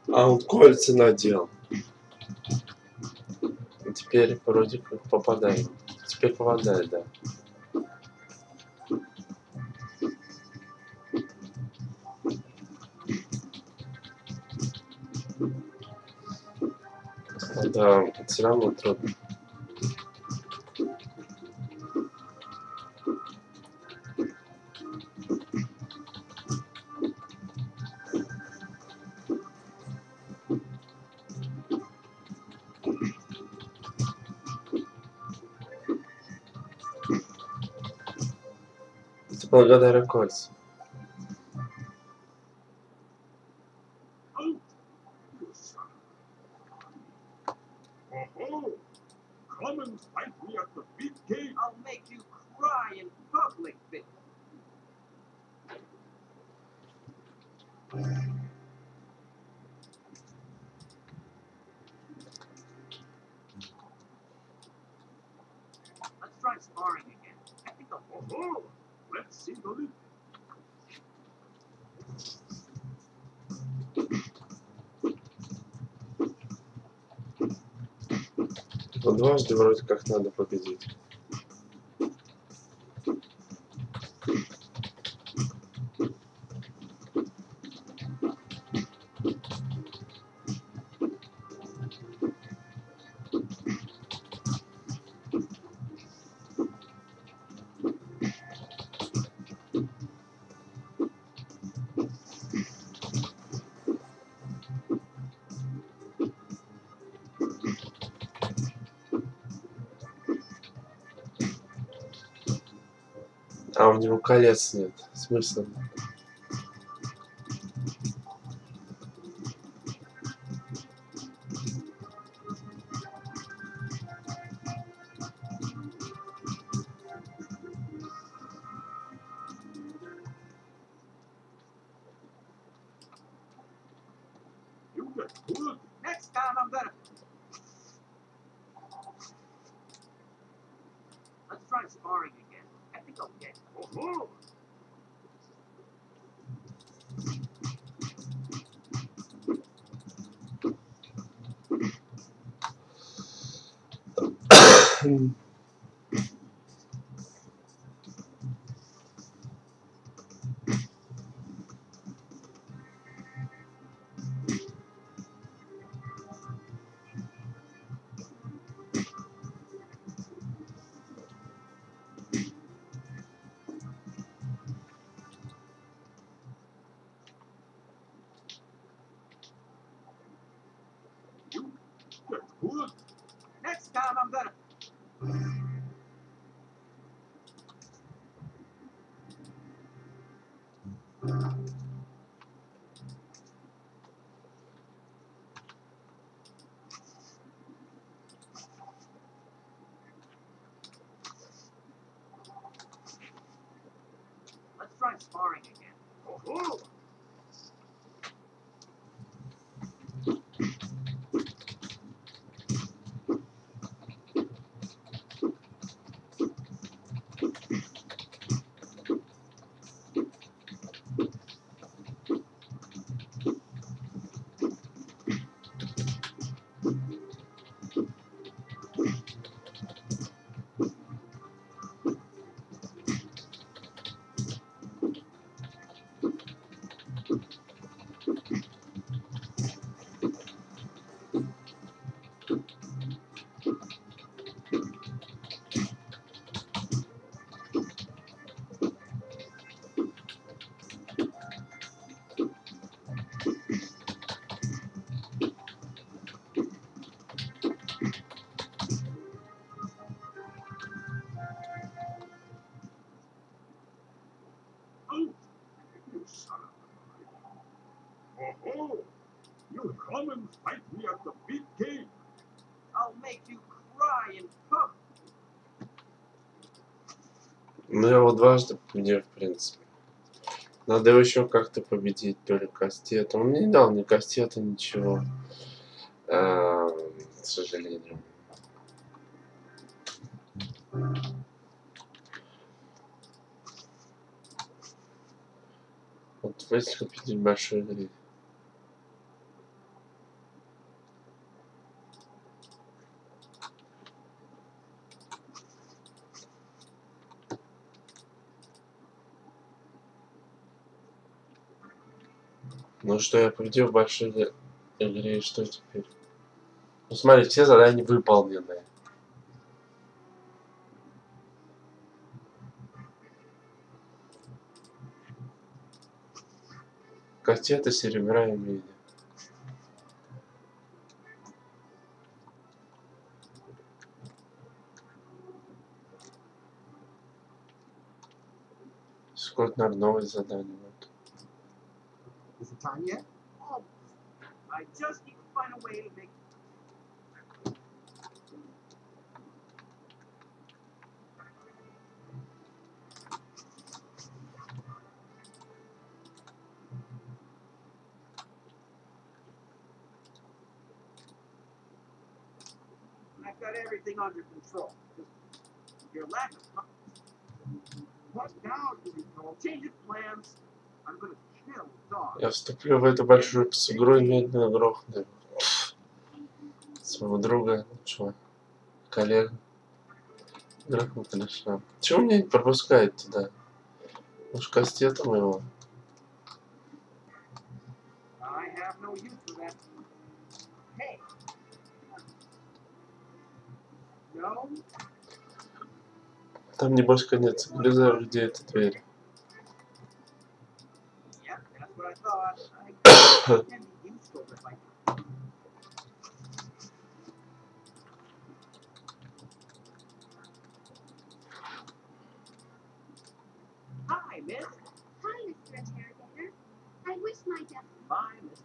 А он кольца надел. И теперь вроде как попадает. Теперь попадает, да. Да, все равно трудно. Это благодаря кольцам. Out, you son of a... Oh, come and fight me at the big cave. I'll make you cry in public, bitch. Let's try sparring again. I think I'll... Oh, let's see the lip. Вот дважды вроде как надо победить. А у него колец нет. Смысл? You get good. Next time I'm gonna... Let's try sparring again. I think I'll get... Oh, you get good. Next time I'm gonna... Let's try sparring again. Oh, out, you son of a... Oh, you come and fight me at the big cave. I'll make you cry in public. Ну, я его дважды победил, в принципе. Надо его еще как-то победить, то ли кастетом. Он мне не дал ни кастета, ничего. К сожалению. Вот если победить большой игре. Ну что, я победил в большой игре, и что теперь? Ну смотри, все задания выполнены. Кастеты, серебра и меди. Сколько, наверное, новые задания. Вот. Is it time yet? Almost. I just need to find a way to make. I've got everything under control. Your lack of. What now, you know? Change of plans. I'm gonna kill dog. Я вступлю в эту большую игру и медленно грохну своего друга, лучшего коллега. Грохну, конечно. Чего меня не пропускает туда? Уж кастетом его. I have no use for that. Hey. No. Там небось конец игры, где эта дверь. Yep, that's what I thought. I can be useful if I. Hi, miss. Hi, Mr. Interrogator. I wish my death. Bye, miss.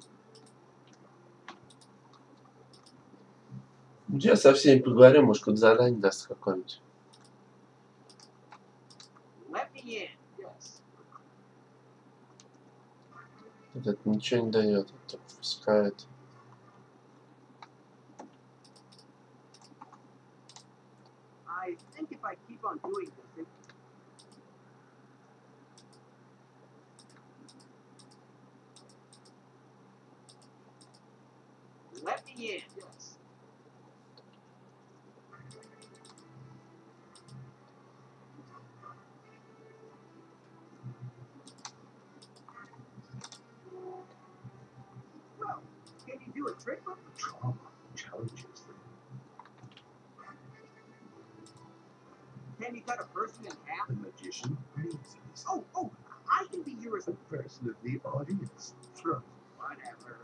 Я со всеми поговорим, может, какое-то задание даст какое-нибудь. Let me in. Yes. Этот ничего не дает, это пускает. I think if I keep on doing this, it. Let me in. Yes. Well, can you do a trick? Trauma challenges them. Can you cut a person in half? The magician reads this. Oh, I can be yours. The person of the audience. Throw. Whatever.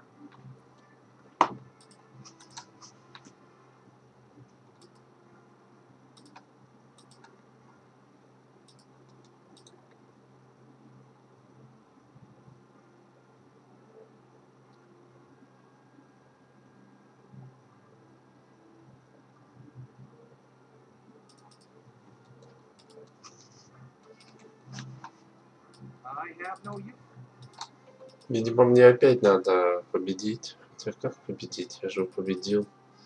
I have no use. Видимо, мне опять надо победить. Хотя как победить? Я же его победил.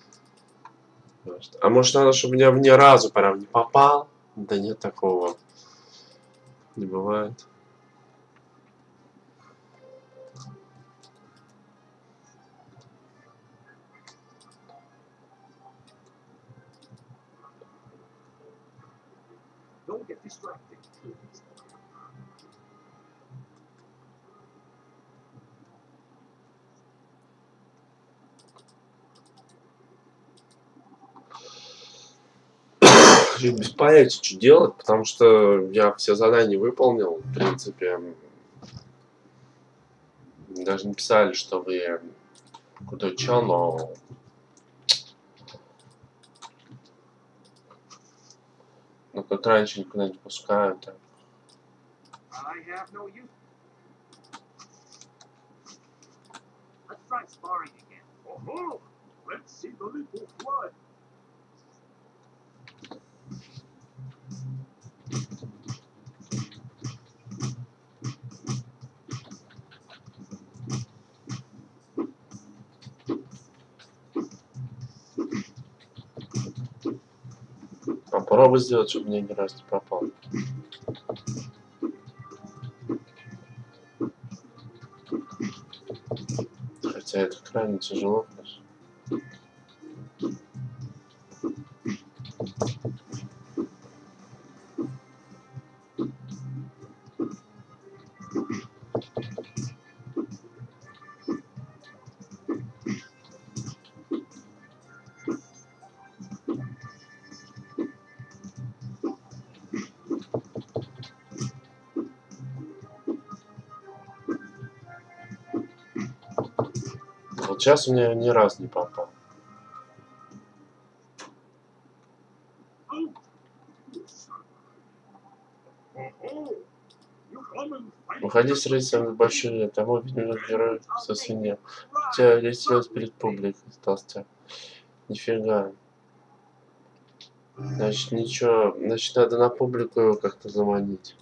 А может надо, чтобы я ни разу прям не попал? Да нет такого. Не бывает. Don't get distracted, please. Без понятия, что делать, потому что я все задания выполнил, в принципе. Даже написали, что вы крутой чел, но... Но как раньше никуда не пускают. I have no use. Let's try sparring again. Oh, let's see the little blood. Попробуй сделать, чтобы мне ни разу не пропал. Хотя это крайне тяжело, конечно. Вот сейчас у меня ни разу не попал. Уходи с рейсом в большие, тому видно герой со свинья. Тебя летелось перед публикой, толстяк. Нифига. Значит, ничего. Значит, надо на публику его как-то заманить.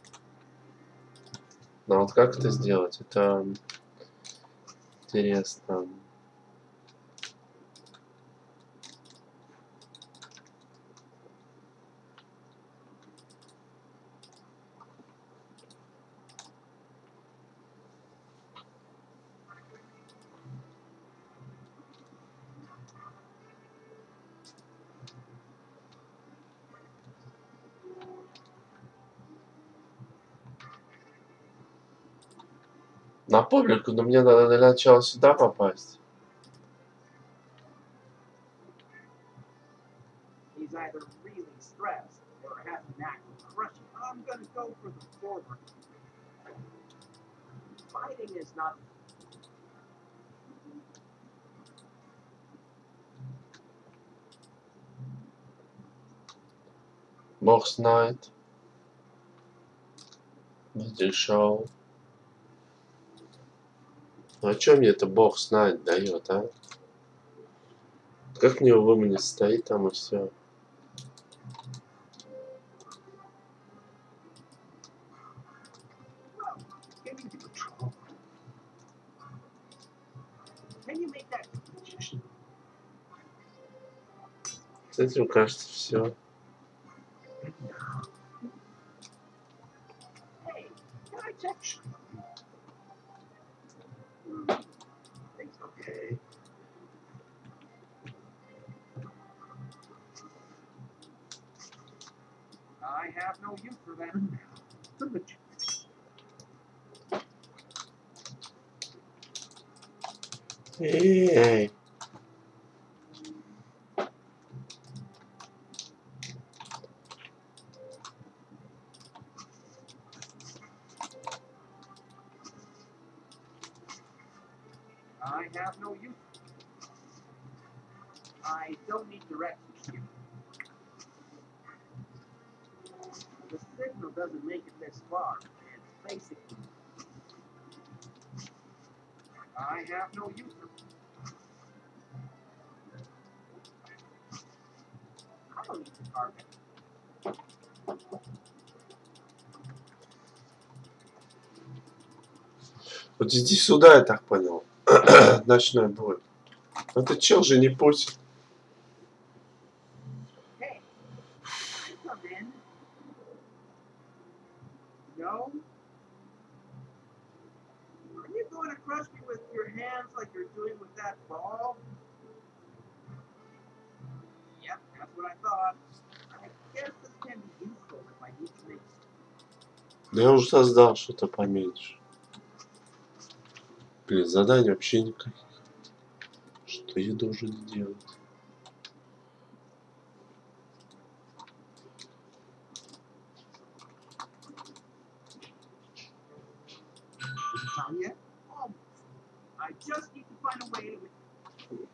Но вот как это сделать? Это интересно. На публику, но мне надо для начала сюда попасть. He's either really stressed or has an act of crushing. I'm gonna go for the forward. Fighting is not. Бог знает. Видишь-шоу. Ну а чё мне это Бог знает дает, а? Как мне его выманить? Стоит там и все. Can you make that? С этим, кажется, все. Hey, can I check? It's okay. I have no use for that. Эй. I have no use. I don't need directions here. The signal doesn't make it this far. It's basically. I have no use for it. I don't need the carpet. Вот иди сюда, я так понял. Ночной бой. Это чел же не Путин. Hey, can I come in? No? Are you going to crush me with your hands like you're doing with that ball? Yep, that's what I thought. I guess this can be useful if I need to make. Да я уже создал что-то поменьше. Блин, заданий вообще никаких. Что я должен делать? Is it time yet? Almost. I just need to find a way to.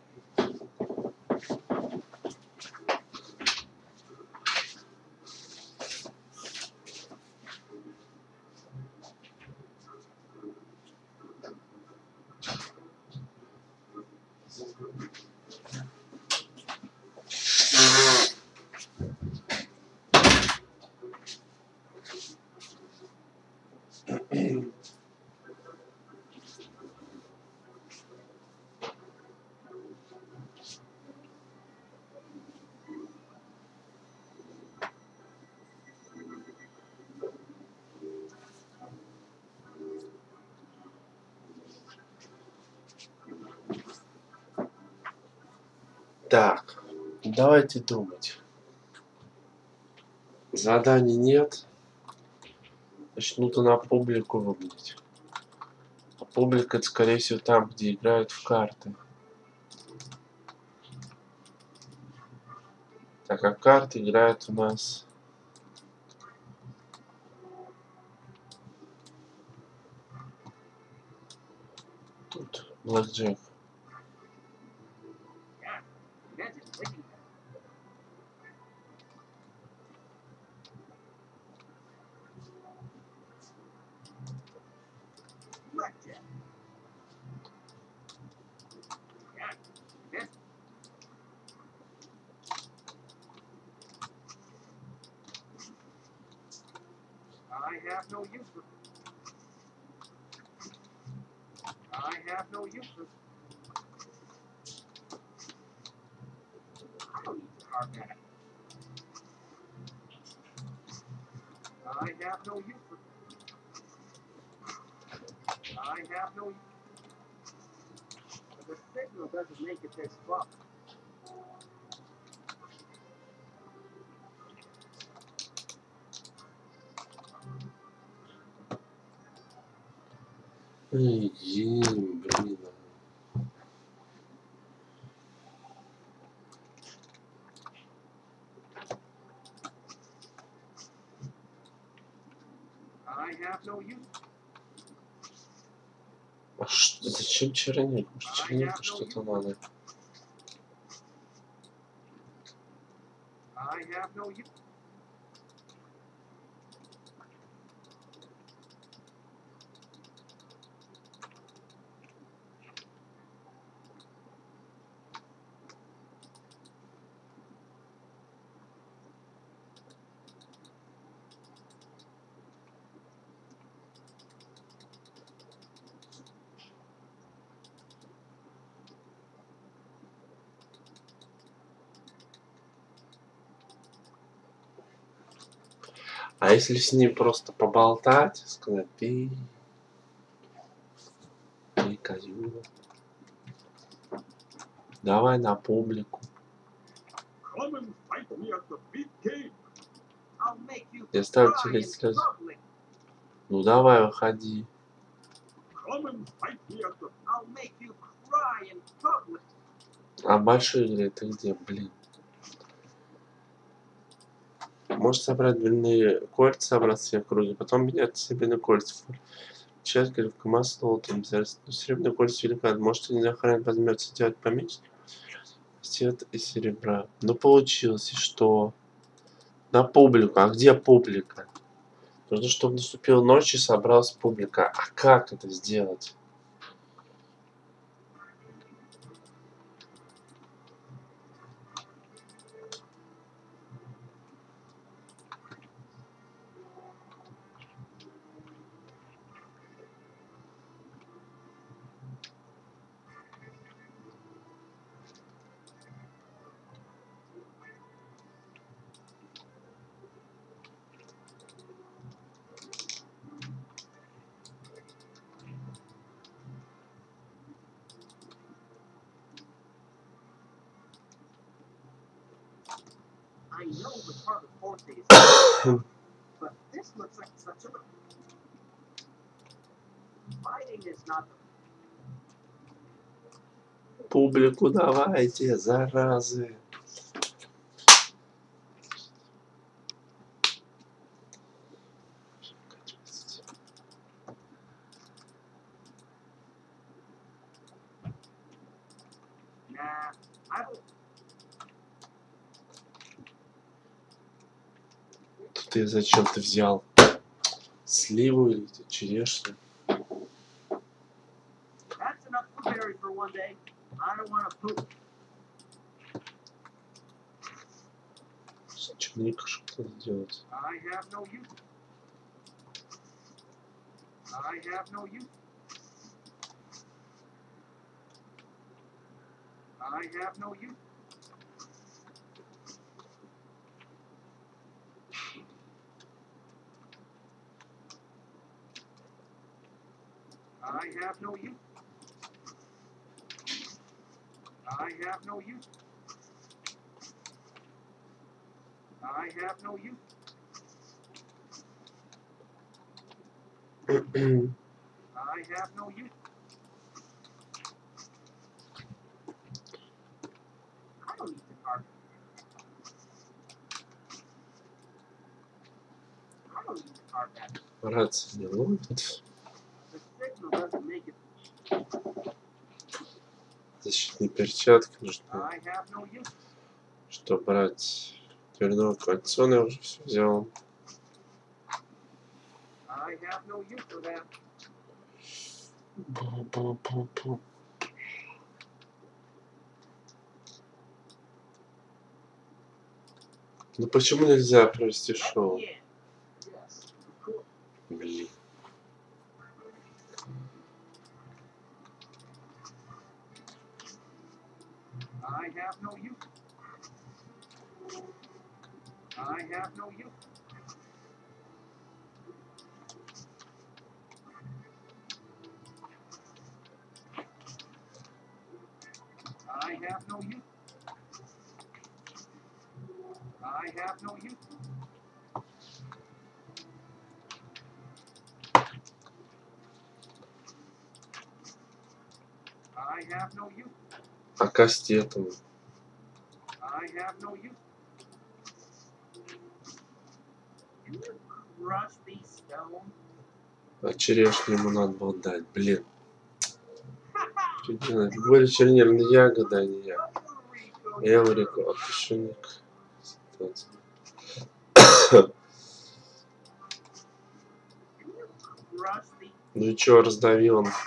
Так, давайте думать. Заданий нет. Значит, нужно на публику выбрать. А публика, это, скорее всего, там, где играют в карты. Так как карты играют у нас... Тут блэкджек. blackjack. Yeah, yes. I have no use for. I have no use for. I don't need to carve that. I have no use for. I have no use. But the signal doesn't make it this far. Блин. I have no use. А зачем чернильник? Может, чернилька что-то надо? I have no use. А если с ним просто поболтать, сказать, ты козюла, давай на публику. Come and fight me at the big game. I'll make you Я ставлю cry тебе in слезы. public. Ну давай, выходи. Come and fight me at the. I'll make you cry in public. А большой игры ты где, блин? Можешь собрать длинные кольца, собрать все круги, потом менять серебряные кольца. Часть гривка масло, там серебряные кольца великан. Может, нельзя хранить, возьмется делать поменьше. Свет и серебра. Ну получилось, и что? На публику. А где публика? Нужно, чтобы наступила ночь и собралась публика. А как это сделать? I know the part of Forte is but this looks like such a fighting is not Публику давайте, заразы. nah. I don't. Тут я зачем ты взял? Сливу или черешню? That's enough blueberry for one day. I don't want to poop. Черника что-то сделать. I have no use. I have no use. I have no use. I have no use. I have no use. I have no use. I have no use. I don't need to carve. I don't need to carve that. Рация не ловит. The signal doesn't make it. Защитные перчатки нужны. I have no use. Что брать? Дверное кольцо я уже все взял. I have no use for that. Бу-бу-бу-бу. Ну почему нельзя провести шоу? Yes, of course. Блин. I have no use. I have no use. I have no use. I have no use. I have no use. А кастетом? I have no use. Can you crush these stones? А черешню ему надо было дать. Блин. Что делать? Более чернильные ягоды, а не я. Элрику, опушенник. Crush these. Ну и чё, раздавил он? They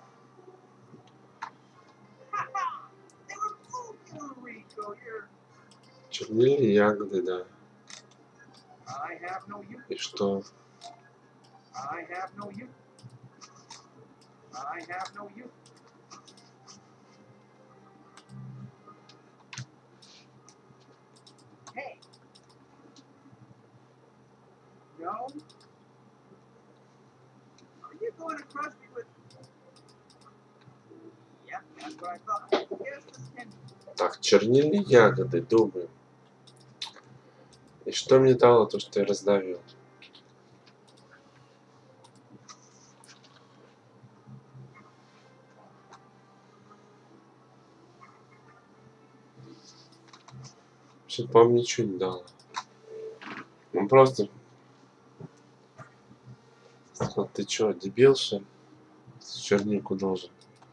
were food, Rico. You're. Чернильные ягоды, да. I have no use. И что? I have no use. I have no use. Hey. No. Are you going to crush me with? Yep, that's what I thought. Here's the skin. Так, чернильные ягоды, думаю. И что мне дало то, что я раздавил? Вообще, по-моему, ничего не дало. Он просто... сказал, ты чё, дебил, что ли? Чернику должен.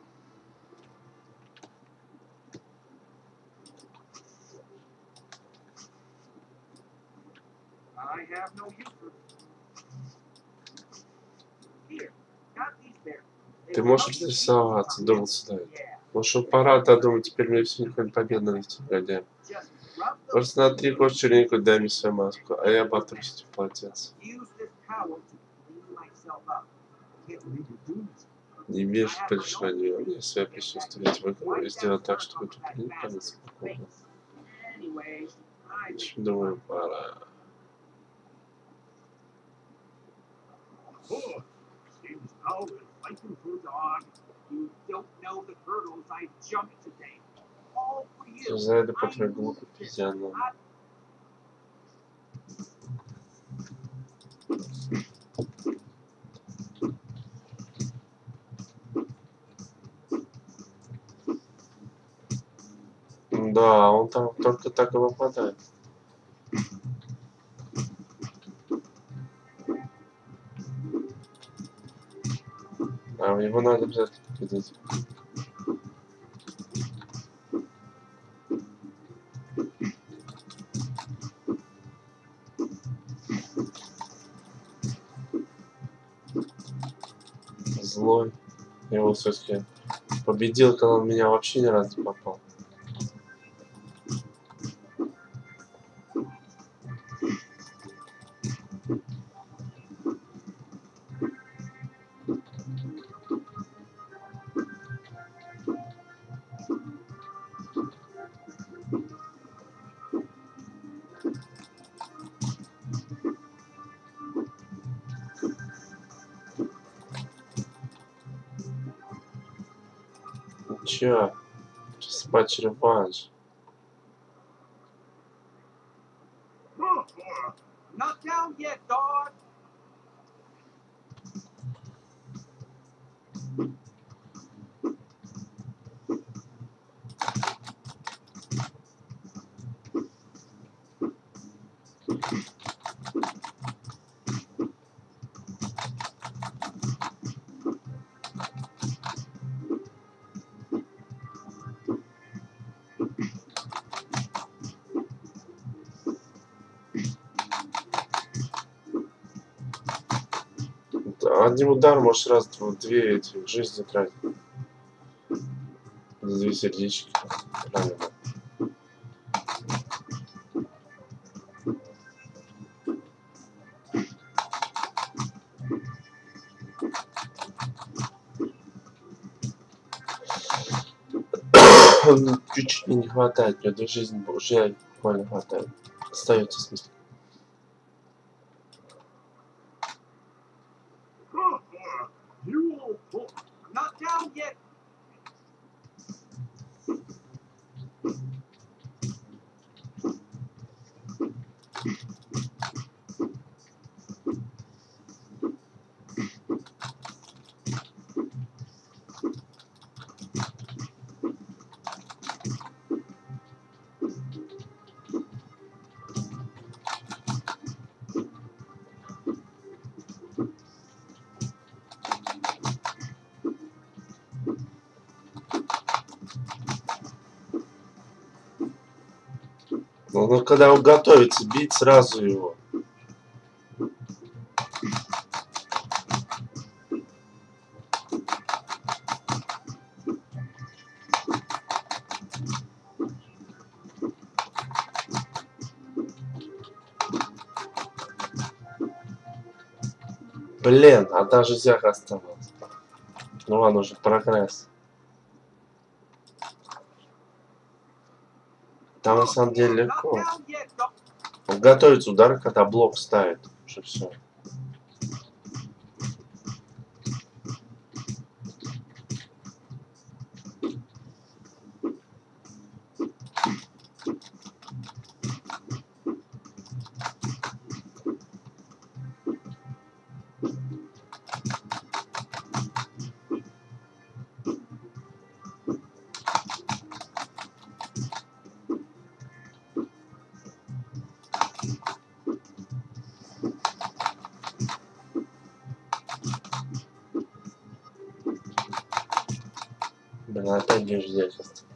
I have no use for Here, got these berries. Ты можешь рисоваться, думал сюда. Yeah, Может, он пора, да, думаю, теперь мне все не хоть победа найти, негодяй. just rub those. Просто на 3 года чернику дай мне свою маску, а я оботрюсь в полотенце. Use this towel to clean myself up. Can't believe you're doing this. Не имеешь порешения, у меня свое присутствие в игру и сделать так, чтобы тут не кажется спокойно. Anyway, I Думаю, пора. Oh, seems now is fighting for dog. You don't know the hurdles I jumped today. All for you. За это по I твоей moved глупой this. физиономии. I- Да, он там только так и попадает. А его надо обязательно победить. Злой. Я его все-таки победил, когда он меня вообще ни разу не попал. Чё? Спать реванш. Not down yet, dog. одним ударом можешь сразу две эти жизни тратить. За 2 сердечки. Правильно. Чуть-чуть мне не хватает, мне 2 жизни уже буквально хватает. Остается, в смысле. You all talk. Not down yet. Но когда он готовится бить, сразу его. Блин, одна жизяка осталась. Ну ладно, уже прогресс. Там на самом деле Not легко. down yet. Don't Он готовится удар, когда блок ставит. Уже все. Блин, опять не взять.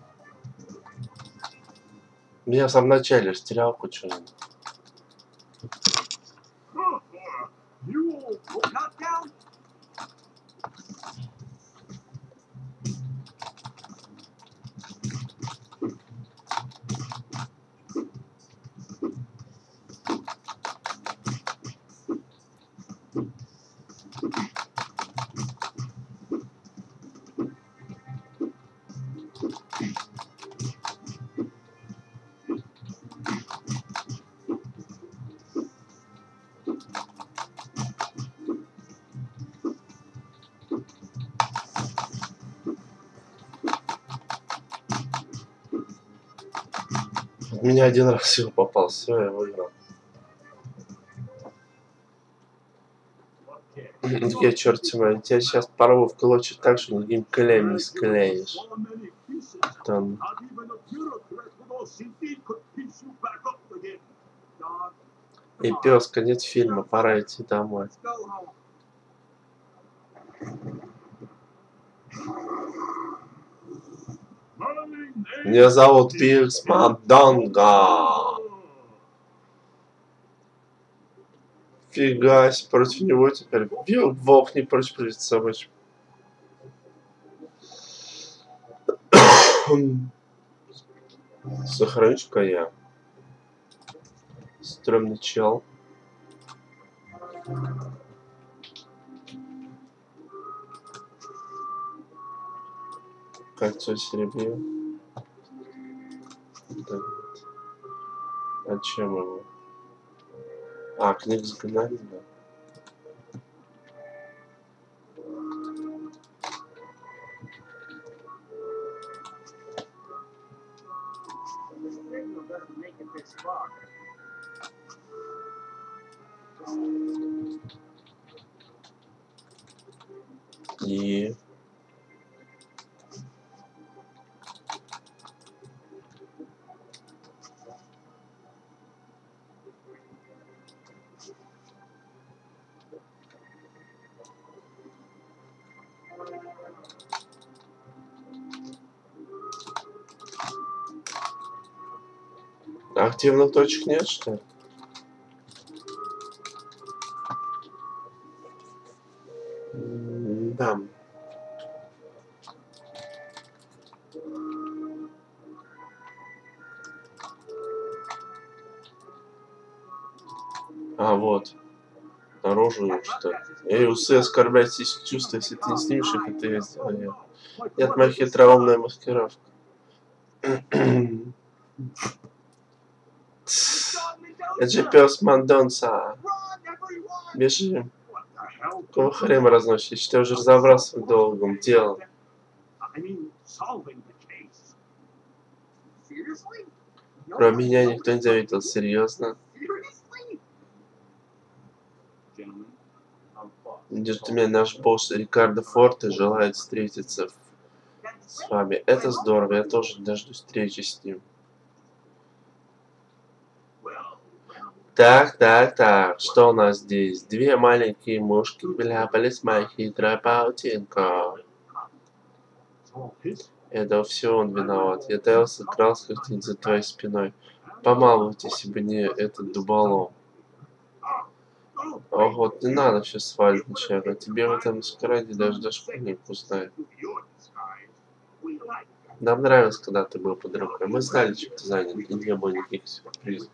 Я в самом начале растерял хоть что-нибудь. You all talk. not down. У меня один раз всего попал, все, я выиграл. Я черт тебя, тебя сейчас порву в клочья так, что никаким клеем не склеишь. So many pieces. Там Not even a bureaucrat with all CD could piece you back up again. Dog. и пес, конец фильма, пора идти домой. Let's go home. My name Меня зовут Пирс Мадонга. Фига себе, против него теперь волк не прочь против собачек. Сохранюсь-ка я. Стрёмный чел. Кольцо серебря. Да. А чем его? А, книга заклинаний, да. The signal doesn't make it this far. И... Активных точек нет, что ли? А, вот. Наружу, что ли. Эй, усы оскорблять чувства, если ты не снимешь их, это я сделаю. Нет, моя хитроумная маскировка. Это же пес Мандонса. Бежим. Какого хрена разносишь? Ты уже разобрался в долгом делом. Кроме меня никто не заметил. Серьезно? Джентльмен, наш босс Рикардо Форте желает встретиться с вами. Это здорово, я тоже дождусь встречи с ним. Так, что у нас здесь? Две маленькие мушки вляпались, моя хитрая паутинка. Это все он виноват. Я таялся, крался где-нибудь за твоей спиной. Помалуйте, если бы не этот дуболом. Ого, не надо сейчас свадебничать, а тебе в этом маскараде даже дошкольник узнает. Нам нравилось, когда ты был под рукой. Мы знали, чем ты занят, и не было никаких сюрпризов.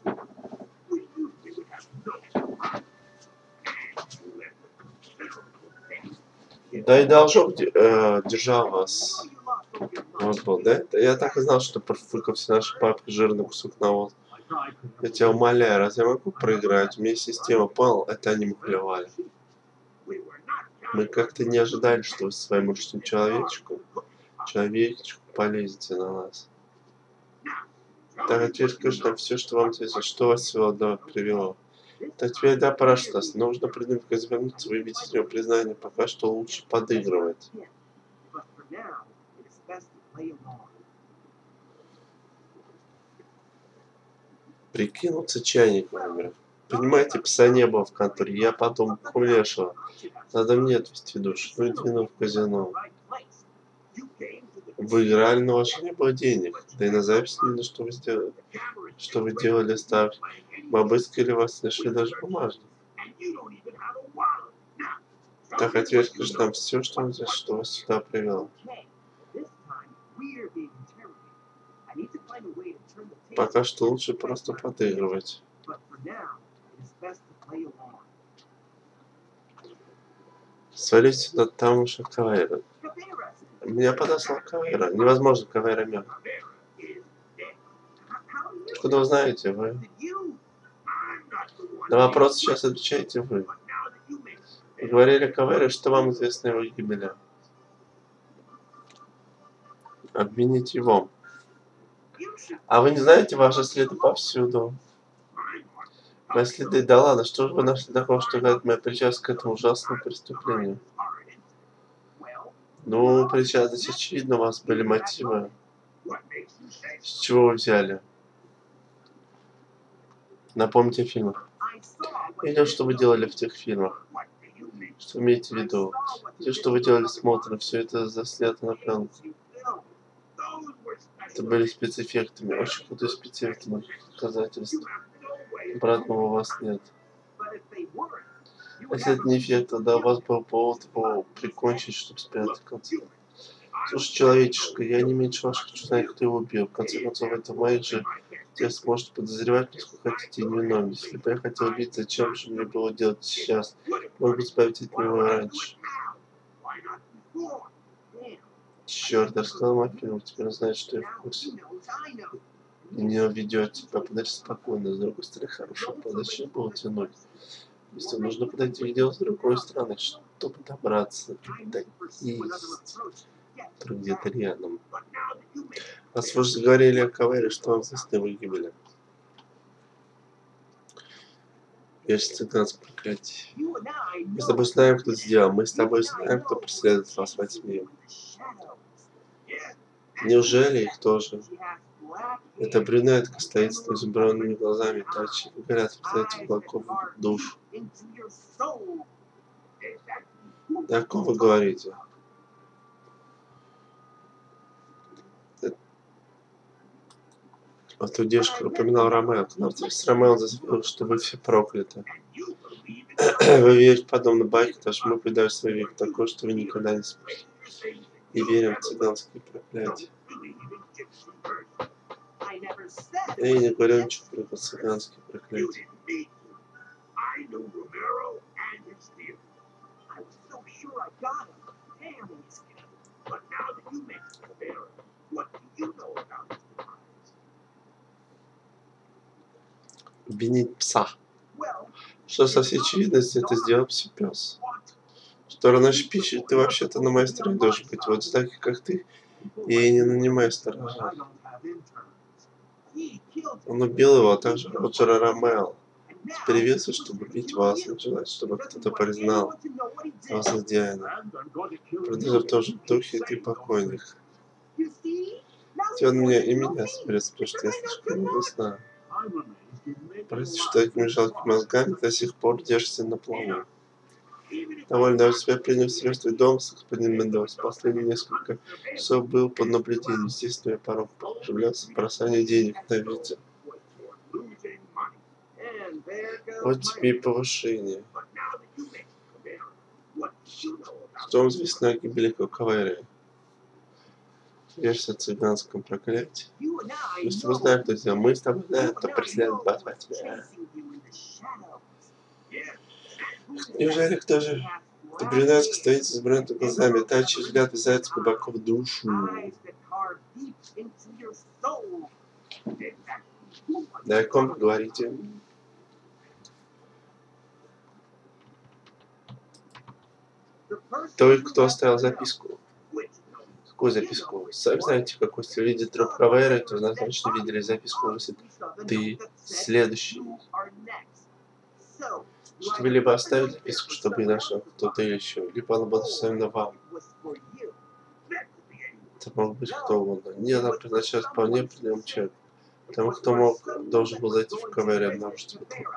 Да и должок держал вас. Вот был, да? Я так и знал, что профукался наши папки жирный кусок навоза. Я тебя умоляю, разве я могу проиграть? У меня система, понял? Это они мухлевали. Мы как-то не ожидали, что вы со своим мужским человечком полезете на нас. Так, а теперь скажи нам все, что вам известно, что вас сюда привело. Так теперь да, пора что нужно придумать, как извернуться, выбить из него признание, пока что лучше подыгрывать. Прикинуться чайником, например. Понимаете, пса не было в конторе, я потом кулешила. Надо мне отвести душ, ну и двинул в казино. Вы играли, но у вас не было денег. Да и на запись видно, что вы сделали. Что вы делали ставки. Мы обыскали вас, нашли даже бумажник. Так, а теперь скажи нам все, что вас сюда привело. Пока что лучше просто подыгрывать. Свалить сюда там уж Кавейра. Меня подослал Кавейра. Невозможно, Кавейра мертв. Откуда вы знаете, вы? На вопрос сейчас отвечаете вы. Вы говорили Кавейре, что вам известно его гибели. Обвините его. А вы не знаете, ваши следы повсюду. Мои следы, да ладно, что же вы нашли такого, что говорит моя причастность к этому ужасному преступлению? Ну, причастность очевидно, у вас были мотивы. С чего вы взяли? Напомните о фильмах. Видел, что вы делали в тех фильмах. Что вы имеете в виду? Видел, что вы делали с Мотором, все это заснято на пленку. Это были спецэффектами, очень крутые спецэффекты, никаких доказательств. Обратного у вас нет. Если это не эффект, тогда у вас был повод его прикончить, чтобы спрятать концы. Слушай, человечишка, я не меньше вас хочу знать, кто его убил. В конце концов, это моих же тех сможете подозревать, насколько хотите, невиновен. Если бы я хотел убить, зачем же мне было делать сейчас? Мог бы избавить от него раньше. Черт, я рассказал Макину, теперь знает, что я в курсе. И не ведет тебя, подальше спокойно. С другой стороны, хорошо, зачем было тянуть? Если нужно подойти к делу с другой стороны, чтобы добраться до истины, где-то рядом. Раз вы же говорили о Кавейре, что вам известно его гибели. Вещь цыганское проклятие. Мы с тобой знаем, кто сделал. Мы с тобой знаем, кто преследует вас во тьме. Неужели их тоже? Эта брюнетка стоит с изумренными глазами, тачи горят, вплетаются глубоко в душу. Да о ком вы говорите? А ту девушку упоминал Ромео. Когда с Ромео заявил, что вы все прокляты. Вы верите в подобные байки, потому что мы предаем свой век такой, что вы никогда не сможете. И верим в цыганские проклятия. Я не говорю ничего про цыганские проклятия. I knew Romero and his theory. I was so sure I got him. Damn his kid. But now that you mention Romero, what do you know about his demise? Обвинить пса. Well, Что со всей очевидностью это сделал псипес. Что Ранеш пишет, ты вообще-то на моей стороне должен быть. Вот за таких, как ты, и не нанимай сторожа. I don't have interns. He killed Он убил его, а также Роджера Ромео. Теперь явился, чтобы убить вас, и желает, чтобы кто-то признал вас злодеянием. And I'm going to kill Продолжив в том же духе, ты покойник. Ведь он меня и меня соберется, потому что я слишком много знаю. Прости, что такими жалкими мозгами до сих пор держишься на плаву. Довольно даже тебя принял всерьез твой дом, господин Мендос. Последние несколько часов был под наблюдением. Естественно, я порог появлялся бросание денег на видео. Вот тебе и повышение. Что вам известно о гибели Кавайри? Версия о цыганском проклятии. Мы с тобой знаем, кто сделал. Мы с тобой знаем, кто преследует позвать тебя. Неужели кто же? Ты брюнетка стоит с брюнетными глазами, тачий взгляд вязается глубоко в душу. Да о ком вы говорите? Той, кто оставил записку. Какую записку? Сами знаете, какой стиль видит труп Кавайри, то значит, видели записку, мыслит, ты следующий. Что вы либо оставили записку, чтобы не нашел кто-то еще, либо она была именно вам. Это мог быть кто угодно. Не, она предназначалась вполне определенному человеку. Потому кто должен был зайти в Кавайри и обнаружить его труп.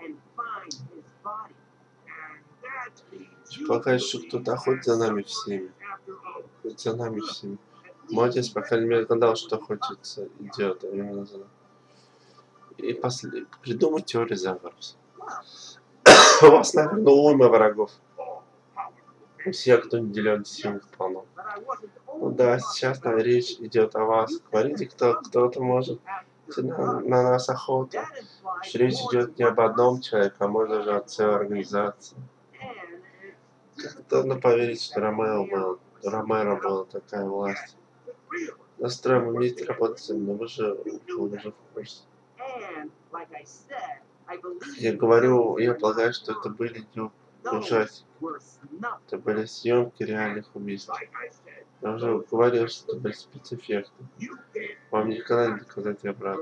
Полагаешь, что кто-то охотит за нами всеми. Хоть за нами всеми. Молодец, по крайней мере, гадал, что охотится идиот, а именно за нами. И придумать теорию заговоров. У вас, наверное, уйма врагов. Все, кто не делен сильных планов. Ну да, сейчас речь идет о вас. Говорите, кто-то может на нас охоту. Речь идет не об одном человеке, а может даже о целой организации. Как трудно поверить, что Ромеро была такая власть. Настроим умеете работать, но вы же в курсе. Я говорю, я полагаю, что это были ужастики. Это были съемки реальных убийств. Я уже говорил, что это были спецэффекты. Вам никогда не доказать обратно.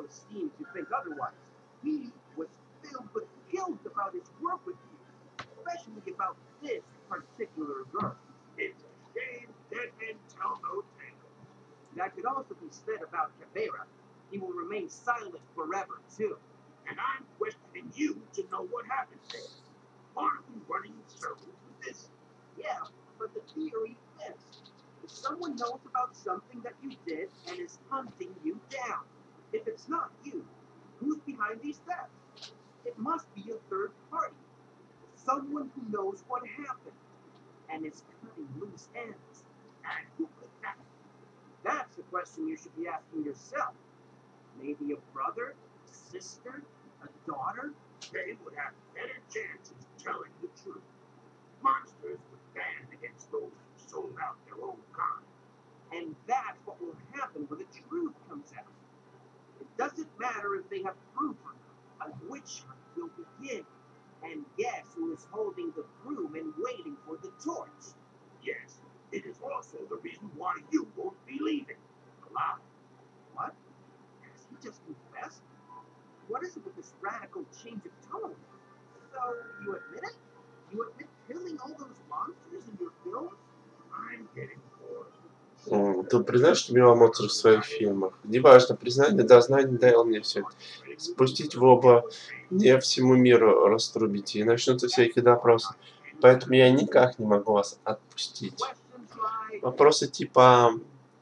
That could also be said about Caveira. He will remain silent forever, too. And I'm questioning you to know what happened there. Aren't we running in circles with this? Yeah, but the theory fits. If someone knows about something that you did and is hunting you down, if it's not you, who's behind these thefts? It must be a third party. Someone who knows what happened and is cutting loose ends. And who could that be? That's a question you should be asking yourself. Maybe a brother, a sister, a daughter? They would have better chances telling the truth. Monsters would band against those who sold out their own kind. And that's what will happen when the truth comes out. It doesn't matter if they have proof or not. A witch hunt will begin. And guess who is holding the broom and waiting for the torch? Yes, it is also the reason why you won't be leaving alive. What? Has he just confessed? What is it with this radical change of tone? So, you admit it? You admit killing all those monsters in your films? I'm getting bored. Ты признаешь, что убивал монстров в своих фильмах? Неважно, признание, да, знание дал мне все это. Спустить в оба не всему миру раструбите, и начнутся всякие допросы. Поэтому я никак не могу вас отпустить. Вопросы типа,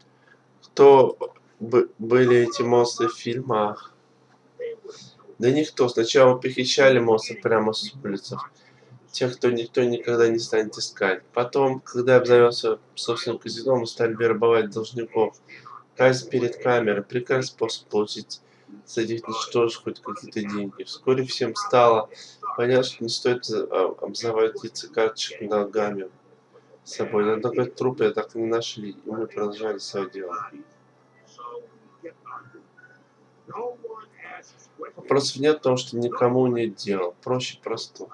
кто были эти монстры в фильмах? Да никто. Сначала похищали монстров прямо с улицы. Тех, кто никто никогда не станет искать. Потом, когда обзавелся собственным казино, мы стали вербовать должников. Казнь перед камерой. Прекрасный способ получить, с этих ничтожных хоть какие-то деньги. Вскоре всем стало Понятно, что не стоит обзаводиться карточками долгами с собой. Но такой труп я так и не нашли, и мы продолжали свое дело. Вопросов нет в том, что никому нет дела. Проще простого.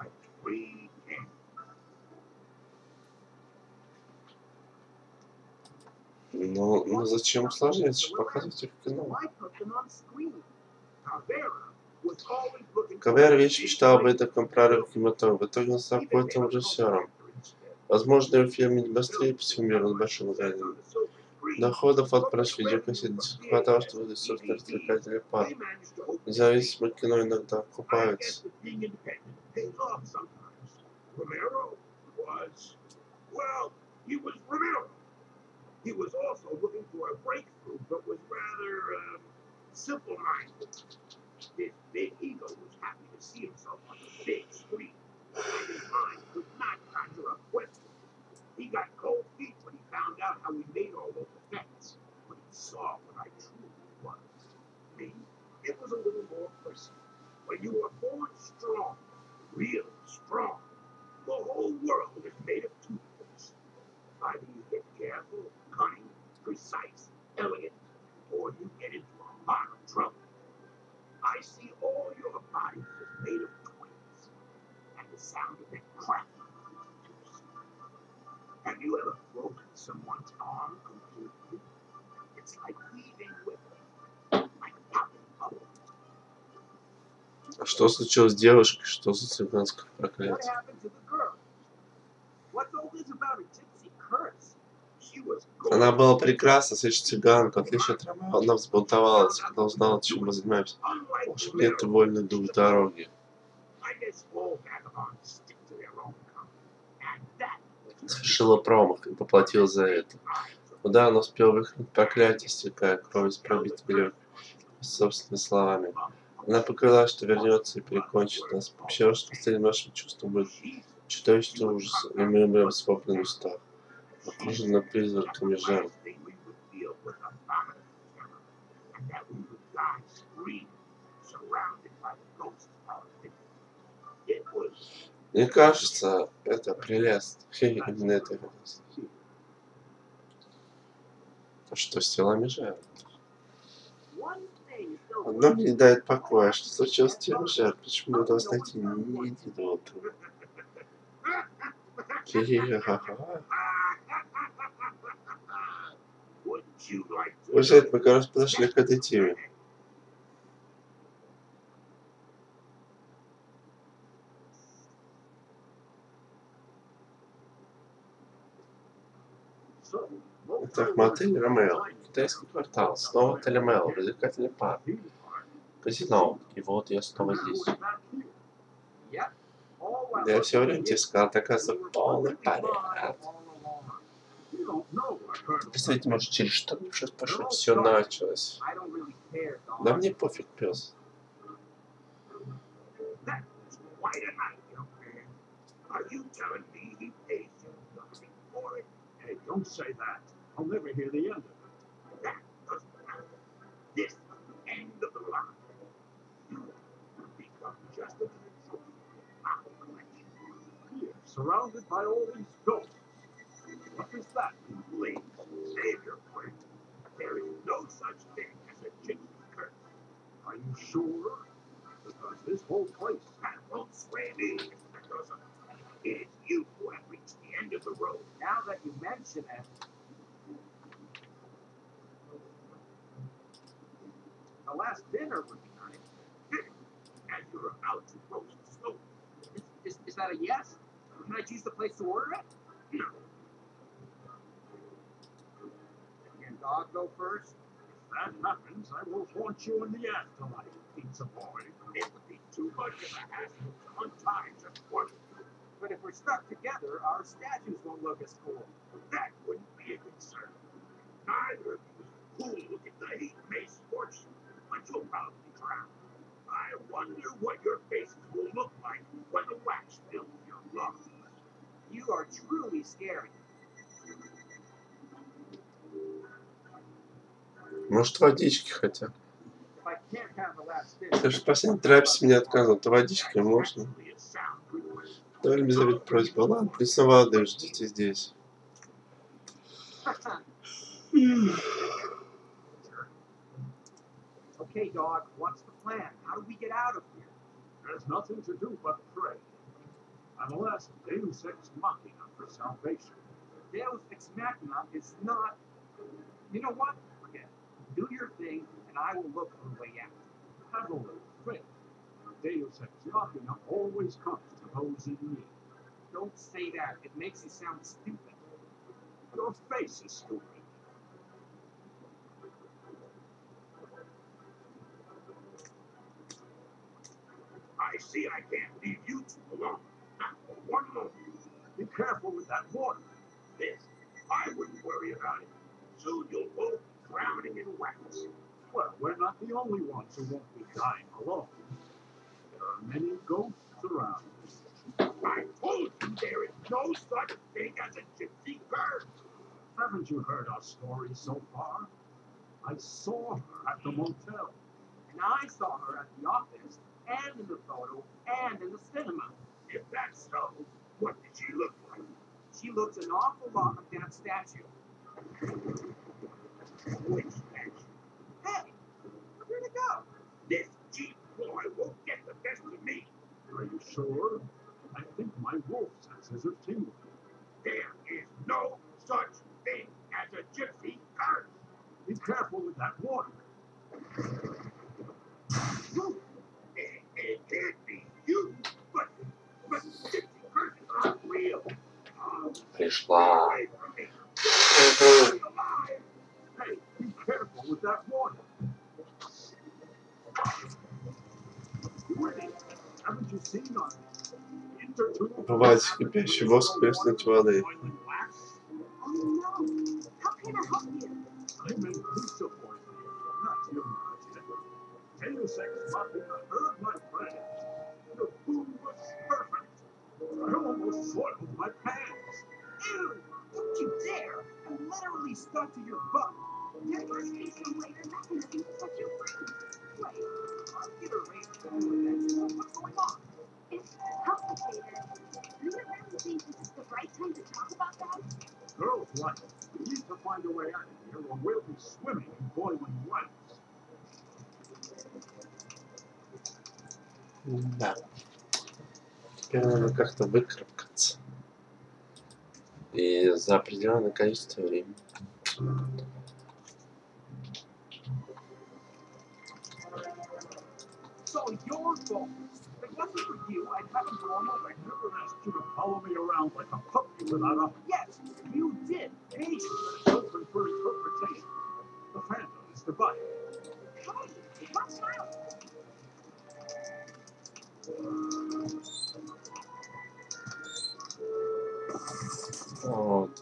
Ну зачем усложнять, чтобы показывать их в кино? Кавера вечно мечтал об этом прорыве кинематографа. В итоге он стал каким-то режиссером. Возможно, его фильм не быстрее по всему миру на большом экране. Доходов от продаж видеокассет не хватало, чтобы выдать собственный развлекательный парк. Независимое кино иногда окупается. He was also looking for a breakthrough, but was rather simple-minded. His big ego was happy to see himself on the big screen, and his mind could not conjure up questions. He got cold feet when he found out how we made all those effects, when he saw what I truly was. Me, it was a little more personal. When you were born strong, real strong, the whole world is made of toothpicks. Either you get careful, cunning, precise, elegant, or you get into a lot of trouble. I see all your bodies as made of twigs, and the sound of it cracking. Have you ever broken someone's arm completely? It's like weaving whipping, like popping bubbles. А что случилось с девушкой? Что за цыганское проклятие? Она была прекрасна, слышь, цыганка. В отличие от Ромео, она взбунтовалась, когда узнала, чем мы занимаемся. Уж мне-то вольный дух дороги. Совершила промах и поплатилась за это. Куда она успела выкрикнуть проклятие, стекая кровью с пробитой веревкой, собственными словами. Она поклялась, что вернется и прикончит нас. Вообще, что последним нашим чувством будет чудовищный ужас, и мы умрем с воплем устав, окруженный призраками жертв. Мне кажется, это прелестно. Именно это прелестно. А что с телами жертв? Одно мне не дает покоя. Что случилось с тем жертв? Почему не удалось найти ни единого трупа? Хи-хи-ха-ха. Уважаемый, мы, кажется, подошли к этой теме. Это мотель Ромео, китайский квартал, снова отель Ромео, развлекательный парк, казино, и вот я снова здесь. Я все время тебе сказал, ты, оказывается, полный порядок. Представьте, может, через что мне сейчас пошло, все началось. Да мне пофиг, пес. Hey, don't say that. I'll never hear the end of it. That doesn't matter. This is the end of the line. You will become just a little trophy in my collection. Here, surrounded by all these ghosts. What is that? Please save your friend. There is no such thing as a gypsy curse. Are you sure? Because this whole place... That won't sway me, Mr. Mendoza. It is you who have reached the end of the road. Now that you mention it. The last dinner would be nice. As you're about to roast slowly. Is that a yes? Can I choose the place to order it? No. Can dog go first? If that happens, I will haunt you in the afterlife, pizza boy. It would be too much of a hassle to untie just one. But if we're stuck together, our statues won't look as cool. That wouldn't be a concern. Neither of you is cool if the heat may scorch you, but you'll probably drown. I wonder what your faces will look like when the wax fills your lungs. You are truly scary. Может, водички хотя. If I Can't have the last Ты dinner. же в последний трапез меня отказывал. То водичкой можно? Actually, it sounds good. Довольно Елизавета просьба. Ладно, принесу воды, ждите здесь. Okay, dog, what's the plan? How do we get out of here? There's nothing to do but pray. Unless Deus Ex Machina for salvation. Deus Ex Machina is not. You know what? Forget it. Do your thing, and I will look for a way out. Have a little faith. Deus Ex Machina always comes to those in need. Don't say that. It makes you sound stupid. Your face is stupid. I see I can't leave you two alone. Not for one moment. Be careful with that water. This, I wouldn't worry about it. Soon you'll both be drowning in wax. Well, we're not the only ones who won't be dying alone. There are many ghosts around. I told you there is no such thing as a gypsy bird. Haven't you heard our story so far? I saw her at the motel. And I saw her at the office, and in the photo, and in the cinema. If that's so, what did she look like? She looks an awful lot like that statue. Which statue? Hey, where'd it go? This cheap boy won't get the best of me. Are you sure? I think my wolf senses are tingling. There is no such thing as a gypsy curse. Be careful with that water. It can't be you, but gypsy curses aren't real. Пришла. Away from me. Stay alive. Hey, be careful with that water. Wait, haven't you seen on Бывает кипящий воск плеснуть воды. Oh no! How can I help you? I'm in pizza poisoning, not you, Martina. Deus Ex Machina heard my prayers. The food was perfect. I almost soiled my pants. Ew! Don't you dare! I'm literally stuck to your butt. There must be some way your mechanism to set you free. Wait, I'll get a raise to you eventually. What's going on? It's complicated. Do you really think this is the right time to talk about that? Girls like it. We need to find a way out of here or we'll be swimming in boiling wax. Да. Теперь надо как-то выкарабкаться. И за определенное количество времени. So your fault. If it wasn't for you, I'd have a normal I never asked you to follow me around like a puppy without a Yes, you did. Patience. open for interpretation. The Phantom is divided. Hey, watch out! Вот.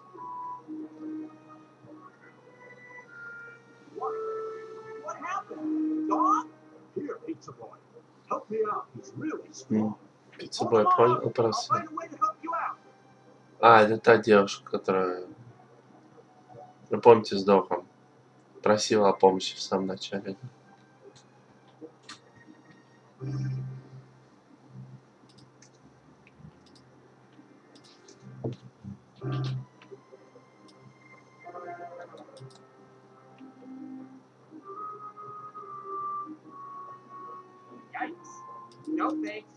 What happened? Dog? Here, Pizza Boy. Help me out. He's really strong. Пиццебой понял, I'll просто. find a way to help you out. А, это та девушка, которая, вы помните, с Дохом просила о помощи в самом начале. Yikes. No thanks.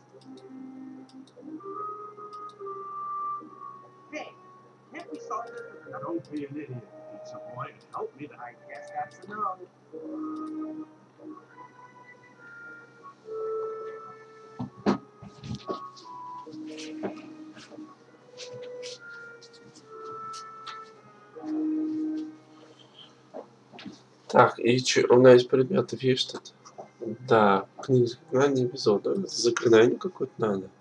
Hey, can't we solve this with another? Don't be an idiot, Pizza Boy, and help me I guess that's a no. Так, и у меня есть предметов, есть что-то? Да, книга заклинания эпизода. Заклинание какое-то надо.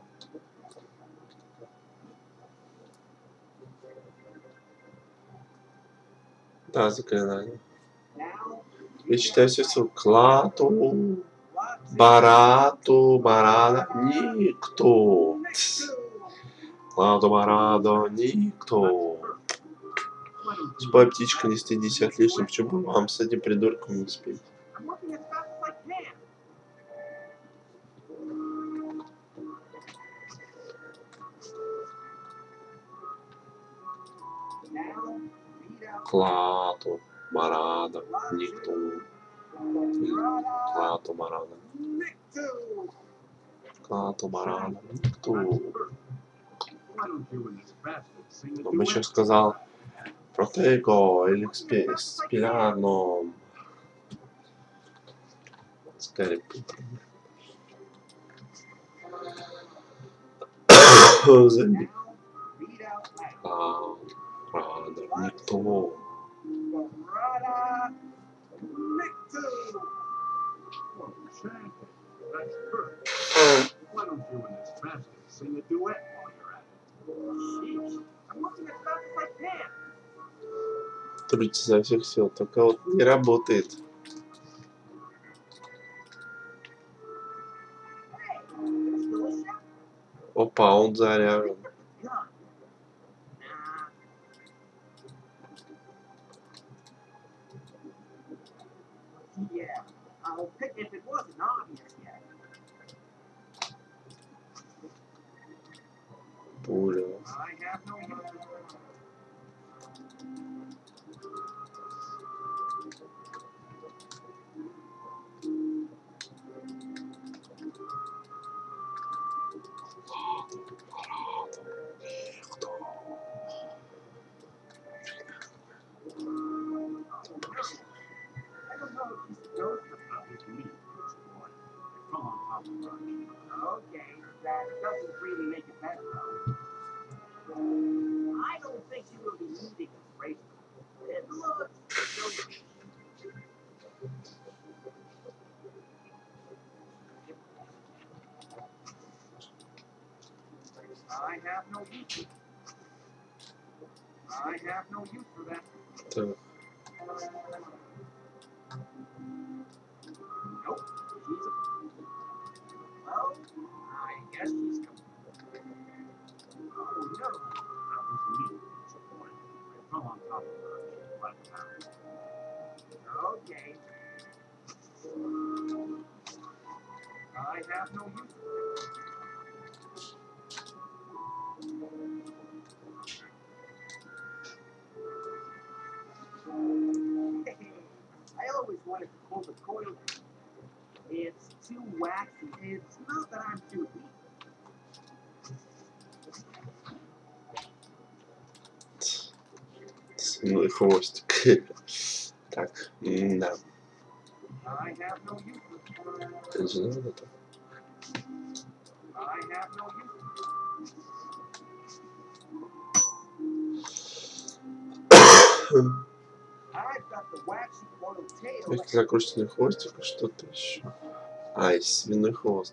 Да, заклинание. Я читаю все Клату, Барату, Барада, никто. Клату, Барадо, никто. Спой, птичка, не стыдись от лишним, почему бы вам с этим придурком не спеть? I'm looking as fast as I Клато Марада, никто. Клато Марада. Клато Марада, никто. No byś już сказал Protego, Elix Spilano. Scary people. Zębi. Marada, никто. Why don't you and this basket sing a duet while you're at it? Sheesh, I'm looking as fast as I can. Трудитесь изо всех сил, только вот не работает. Hey, there's still a shot. Опа, он заряжен. Gun. Nah. Yeah, I'll pick if it wasn't obvious yet. Пуля. I have no use. I don't know if she's supposed to. It's me, it's boy. I fell on top of her. Okay, that doesn't really make it better though. I don't think she will be needing a bracelet. It looks so. I have no use. I have no use for that. Так, Nope. She's a. Well, I guess she's coming. Oh no. That was me, it's boy. I fell on top of her. She left town. Okay. I have no use for it. I always wanted to pull the coil. It's too waxy. It's not that I'm too weak. свиной хвостик. Так, да. I have no use for it. Это же надо так. I have no use for it. I've got the waxy coiled tail. Если закрученный хвостик и что-то еще. Ай, свиной хвост.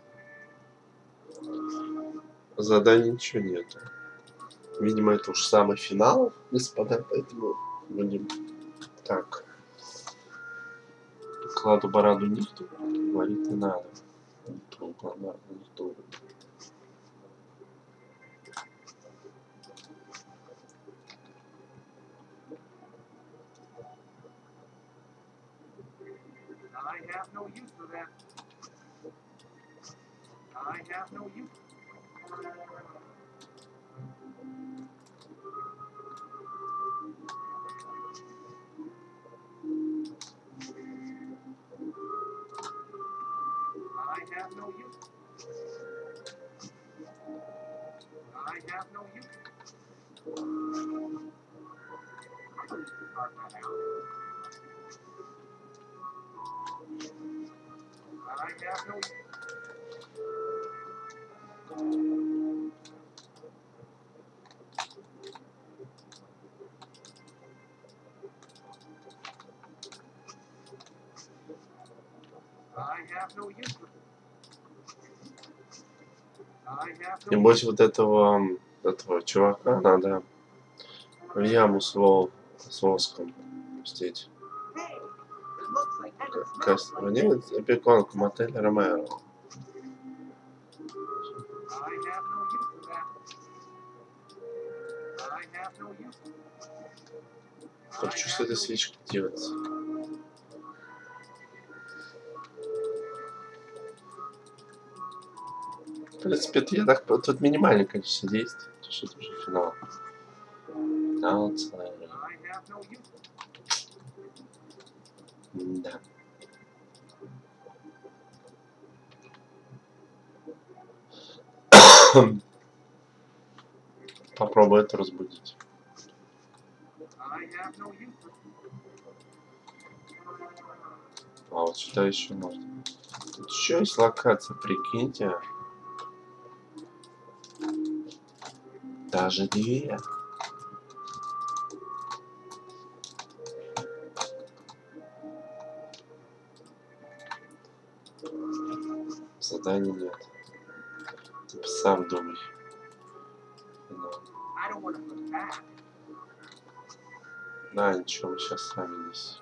Заданий ничего нету. Видимо, это уж самый финал, господа, поэтому будем так. Кладу бараду нихту, говорить не надо. Нихту. I have no use for that. I have no use. I have no use. I have no use. I don't need to carve that out. I have no use. I have no use for it. I have no Небось вот этого чувака надо в яму с воском пустить. Hey, it looks like heaven Каст... smells like Нет, опеконку мотеля Ромеро. I have no use for that. I have no use. Только что с этой свечкой делать? В принципе, я так... Тут минимальное количество действий. Что это уже финал. Outsider. I have no use. Да. Попробуй это разбудить. А вот сюда еще можно. Тут еще есть локация, прикиньте. Даже две. Заданий нет. Ты сам думай. Да, ничего, мы сейчас сами здесь.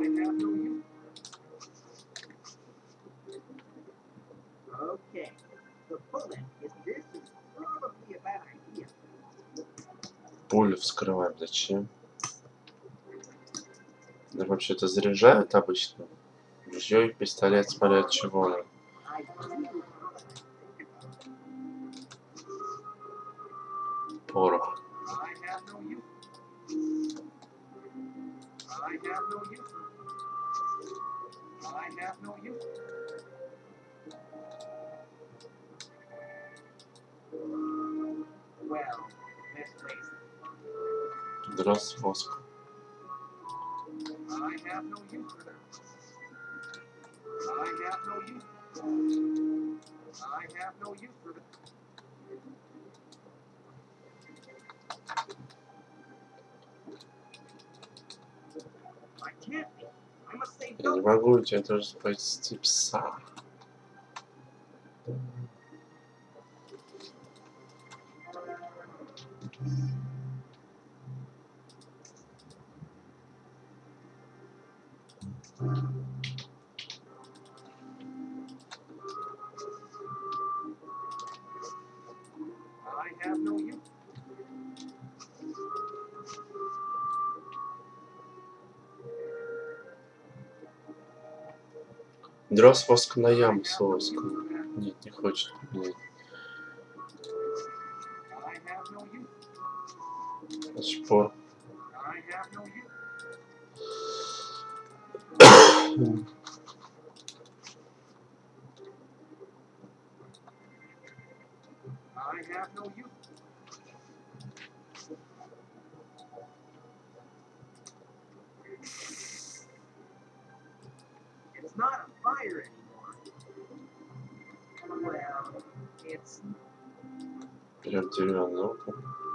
Пулю вскрываем. Зачем? Да вообще-то заряжают обычно. Ружье и пистолет, смотря от чего. Порох. Дрос воск. Я не могу, у тебя тоже спасти пса. Дрос воск на яму с воском. Нет, не хочет. Нет. Шпор. Берем деревянную ногу.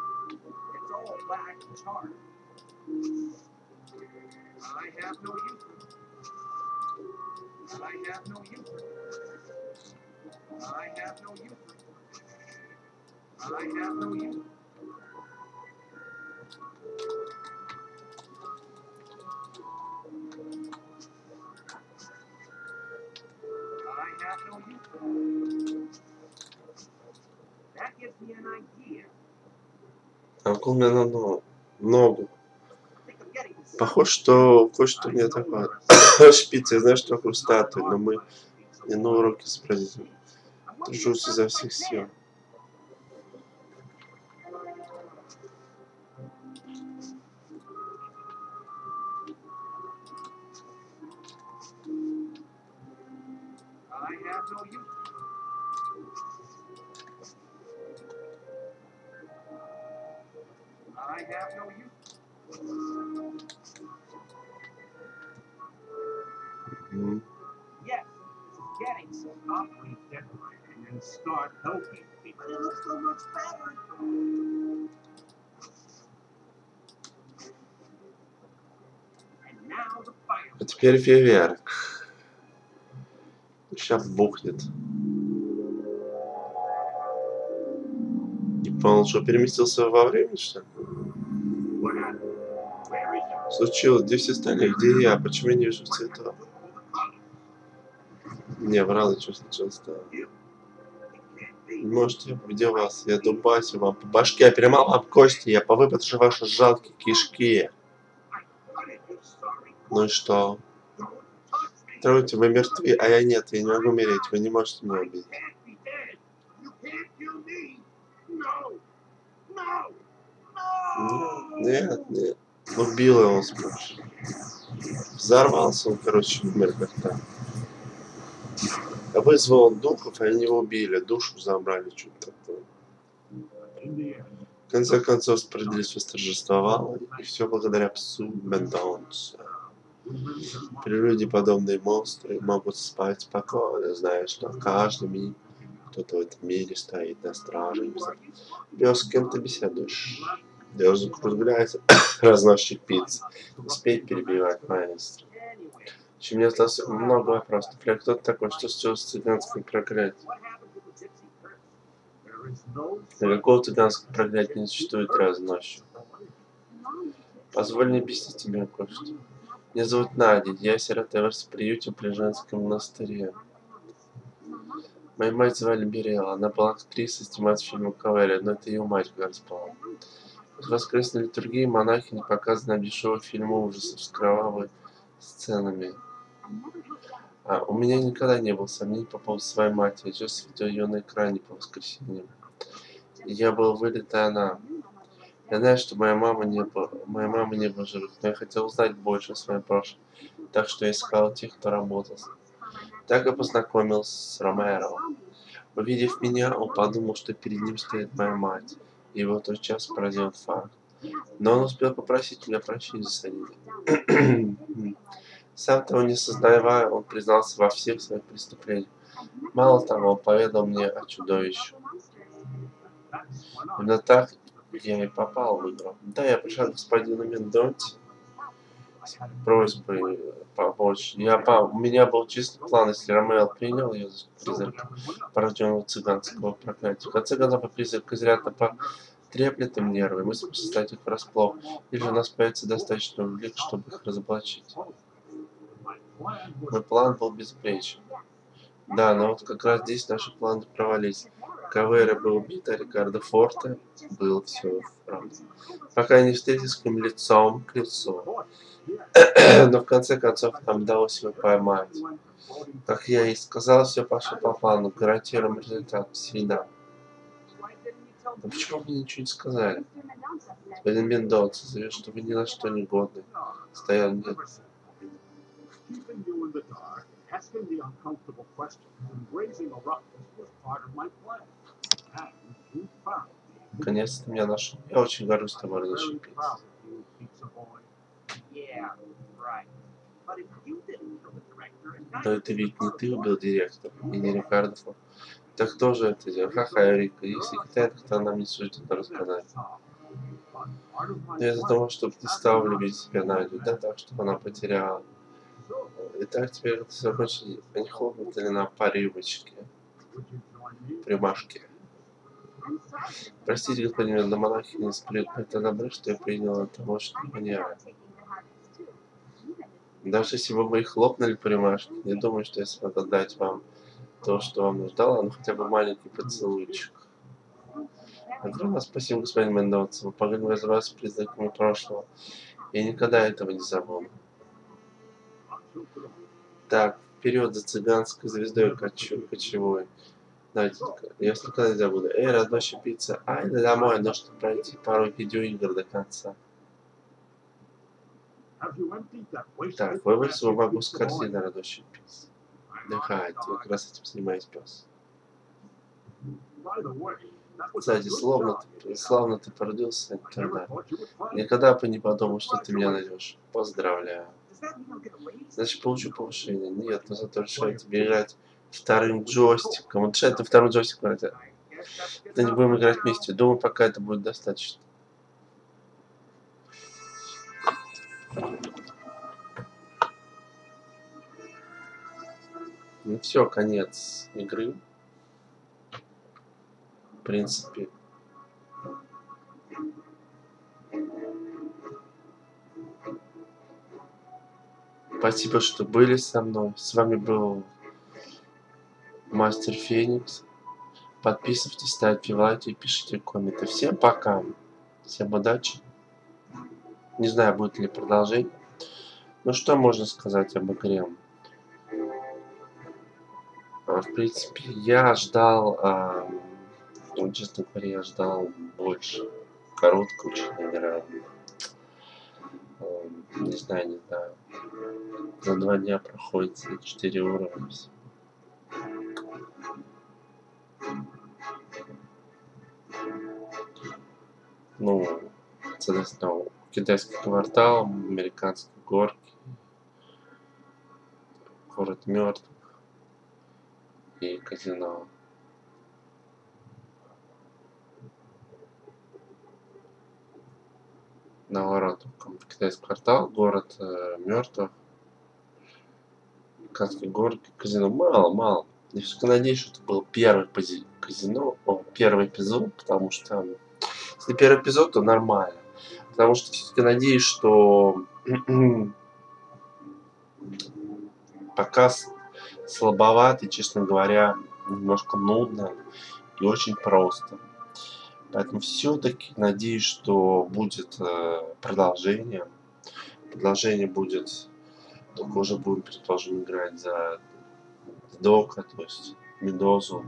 А у меня на ногу. Похоже, что кое-что у меня такое. Шпиц, я знаю, что такое статуя, но мы не на уроке с родителями. Держусь изо всех сил. А теперь фейерверк. Сейчас бухнет. Не понял, что переместился во времени, что ли? Случилось, где все остальные? Где я? Почему я не вижу цветов? Не, врал, что случилось-то? Можете, где вас? Я дубасю вам по башке, я перемал вам кости, я повыпотрошу ваши жалкие кишки. Ну и что? Тройте, вы мертвы, а я нет, я не могу умереть, вы не можете меня убить. Нет, нет. Убил его, спрашиваю. взорвался, он, короче, умер как-то. Вызвал он духов, и они его убили, душу забрали, что-то такое. В конце концов, справедливость восторжествовала, и все благодаря псу Мендонсу. При люди подобные монстры могут спать спокойно, зная, что каждый миг кто-то в этом мире стоит на страже. Пес, с кем ты беседуешь? Дёрзик разгуляется, разносчик пиццы. Успеть перебивать маэстро. Еще мне осталось много вопросов. Например, кто ты такой? Что случилось с цыганским проклятием? Никакого цыганского проклятия не существует, разносчик. Позволь мне объяснить тебе кое-что. Меня зовут Надя, я сирота, я вырос в приюте при женском монастыре. Мою мать звали Берела, она была актрисой, снималась в фильме «Кавалерия», но это ее мать спала. В воскресной литургии монахи не показаны дешевые фильмы ужасов с кровавыми сценами. У меня никогда не было сомнений по поводу своей матери. Я часто видел ее на экране по воскресеньям. Я был вылитая она. Я знаю, что моей мамы не было живых, но я хотел узнать больше о своем прошлом, так что я искал тех, кто работал. Так я познакомился с Ромеро. Увидев меня, он подумал, что перед ним стоит моя мать, и его в тот час поразил факт. Но он успел попросить меня прощения за содеянное. Сам того не сознавая, он признался во всех своих преступлениях. Мало того, он поведал мне о чудовище. Именно так я и попал в игру. Да, я пришел к господину Мендонте с просьбой помочь. У меня был чистый план, если Ромео принял ее за призрак порожденного цыганского проклятия. В конце концов, призрак изрядно потреплет им нервы, мы сможем создать их врасплох, или у нас появится достаточно улик, чтобы их разоблачить. Мой план был безупречен. Да, но вот как раз здесь наши планы провалились. Кавера был убит, а Рикардо Форте было все правда. Пока не встретились с ним лицом к лицу. Но в конце концов нам удалось его поймать. Как я и сказал, все пошло по плану. Гарантируем результат всегда. Но почему вы мне ничего не сказали? Господин Мендонса заявил, что вы ни на что не годны. Стоял нет. Наконец-то меня нашел. Я очень горжусь тобой, разрешил пицца. Но это ведь не ты убил директора, и не Рикардо. Так кто же это делал? Ха-ха, Рика, если Китай, то нам не суждено рассказать. Но я задумал, чтобы ты стал влюбить в себя Надю, да, так, чтобы она потеряла. Итак, теперь это закончили. Они хлопнут ли нам по рюмочке? Примашке. Простите, господин, но монахи не сплют. Это добро, что я принял от того, что манера. Даже если бы мы их хлопнули по рюмашке, не думаю, что я смогу дать вам то, что вам нуждало, но хотя бы маленький поцелуйчик. Огромное спасибо, господин Мендонса. Вы помогли разобраться с признаками прошлого. Я никогда этого не забуду. Так, вперед за цыганской звездой кочевой. Наденька, я никогда не забуду. Эй, разносчик пицца. Ай, да домой, нужно пройти пару видеоигр до конца. Так, выбрось бумагу с корзины, разносчик пицца. Отдыхайте, вы как раз этим занимаетесь, пес. Кстати, славно ты породился тогда. Никогда бы не подумал, что ты меня найдешь. Поздравляю. Значит, получу повышение. Нет, но зато решаю тебе играть вторым джойстиком. Вот решает ты второй джойстик брать. Да не будем играть вместе. Думаю, пока это будет достаточно. Ну все, конец игры. В принципе. Спасибо, что были со мной. С вами был Мастер Феникс. Подписывайтесь, ставьте лайки и пишите комменты. Всем пока. Всем удачи. Не знаю, будет ли продолжение. Ну что можно сказать об игре? В принципе, я ждал, честно говоря, я ждал больше. Короткая очень игра. Не знаю. За 2 дня проходит все 4 уровня. Ну, соответственно, китайский квартал, американские горки, город мертвых и казино. Наоборот, китайский квартал, город мертвых, американские горки, казино. Мало. Я все-таки надеюсь, что это был первый казино, первый эпизод, потому что если первый эпизод, то нормально. Потому что все-таки надеюсь, что показ слабоватый, честно говоря, немножко нудно и очень просто. Поэтому все-таки надеюсь, что будет продолжение. Продолжение будет, только уже будем, предположим, играть за Дока, то есть Медозу.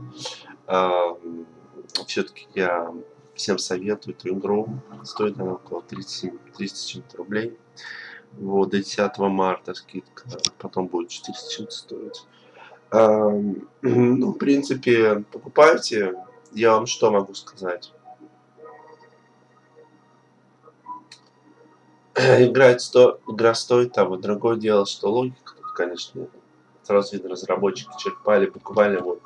Все-таки я всем советую эту игру. Стоит она около 300 чем-то рублей. Вот, до 10 марта скидка, потом будет 400 чем-то стоить. Ну, в принципе, покупайте. Я вам что могу сказать? Игра стоит того. Другое дело, что логика тут, конечно, сразу видно, разработчики черпали буквально вот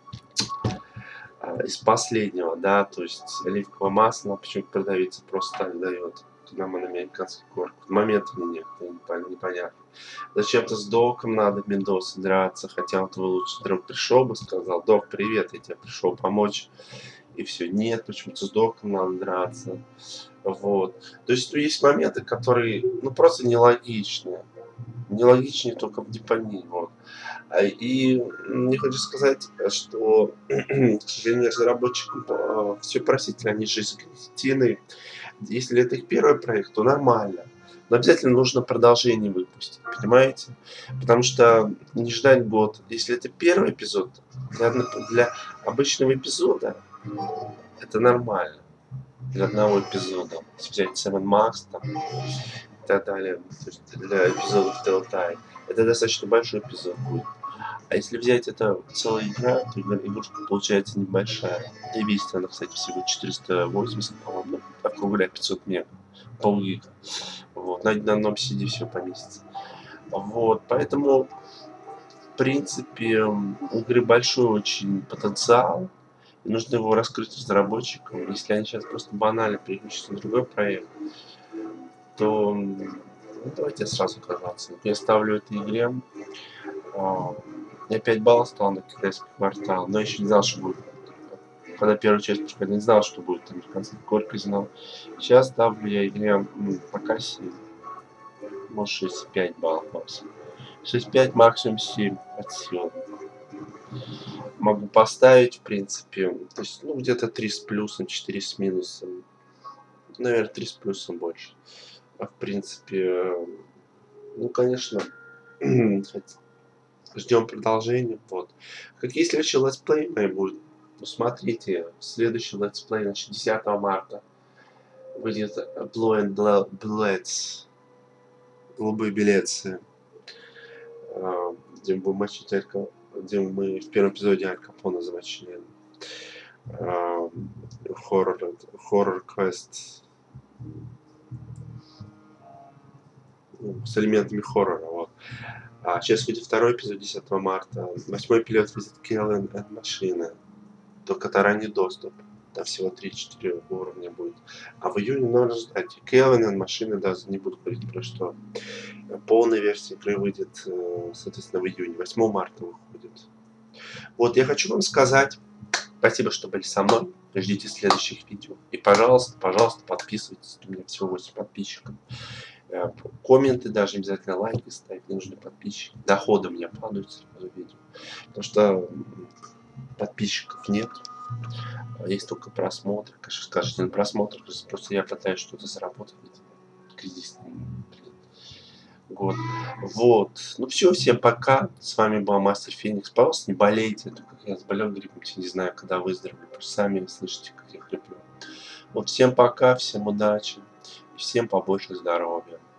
из последнего, да, то есть оливковое масло, почему продавец просто так дает, когда мы на американский горку. Момента нет, непонятно. Зачем-то с Доком надо Мендоса драться, хотя вот твой лучший друг пришел бы, сказал: Док, привет, я тебе пришел помочь. И все, нет, почему-то с Доком надо драться. Вот. То есть есть моменты, которые, ну, просто нелогичные. Нелогичнее только в Дипани. Вот. И мне хочется сказать, что, к сожалению, разработчикам все простительно, они же из Аргентины. Если это их первый проект, то нормально. Но обязательно нужно продолжение выпустить, понимаете? Потому что не ждать год. Если это первый эпизод, для обычного эпизода это нормально. Для одного эпизода. Если взять Seven Max там, и так далее, то есть для эпизодов Telltale, это достаточно большой эпизод будет. А если взять это целая игра, то игрушка получается небольшая. И весит она, кстати, всего 480, по-моему, округляя 500 мега, полгига. Вот, на одном CD все поместится. Вот, поэтому, в принципе, у игры большой очень потенциал. И нужно его раскрыть разработчикам. Если они сейчас просто банально переключатся на другой проект, то ну, давайте я сразу скажу оценку. Я ставлю этой игре. Я 5 баллов стал на китайский квартал, но я еще не знал, что будет. Когда первую часть проходил, не знал, что будет американский город казино. Сейчас ставлю я игре пока 7. Может 6,5 баллов максимум. 6,5 максимум 7 от силы. Могу поставить, в принципе, то есть, ну, где-то 3 с плюсом, 4 с минусом. Наверное, 3 с плюсом больше. А в принципе, ну, конечно, ждем продолжения. Вот. Какие следующие летсплей мои будут? Ну, смотрите, следующий летсплей, значит, 10 марта выйдет Blue and Bullets. Голубые билеты. Где мы будем мочить где мы в первом эпизоде Аль Капона замочили. Хоррор квест с элементами хоррора. Вот. Сейчас выйдет второй эпизод 10 марта. 8-й эпизод выйдет Келвин and Машина. Только это ранний доступ. Там всего 3-4 уровня будет. А в июне нужно ждать. Келвин and Машина, даже не буду говорить про что. Полная версия игры выйдет, соответственно, в июне. 8 марта выходит. Вот, я хочу вам сказать спасибо, что были со мной. Ждите следующих видео. И, пожалуйста, подписывайтесь. У меня всего 8 подписчиков. Комменты даже, обязательно лайки ставить. Не нужны подписчики. Доходы у меня падают сразу видео. Потому что подписчиков нет. Есть только просмотры. Конечно, скажите, на просмотрах. Просто я пытаюсь что-то заработать. Кризис. Год. Вот. Ну все, всем пока. С вами был Мастер Феникс. Пожалуйста, не болейте. Только я заболел гриппом, не знаю, когда выздоровлю. Просто сами слышите, как я хриплю. Вот всем пока, всем удачи. И всем побольше здоровья.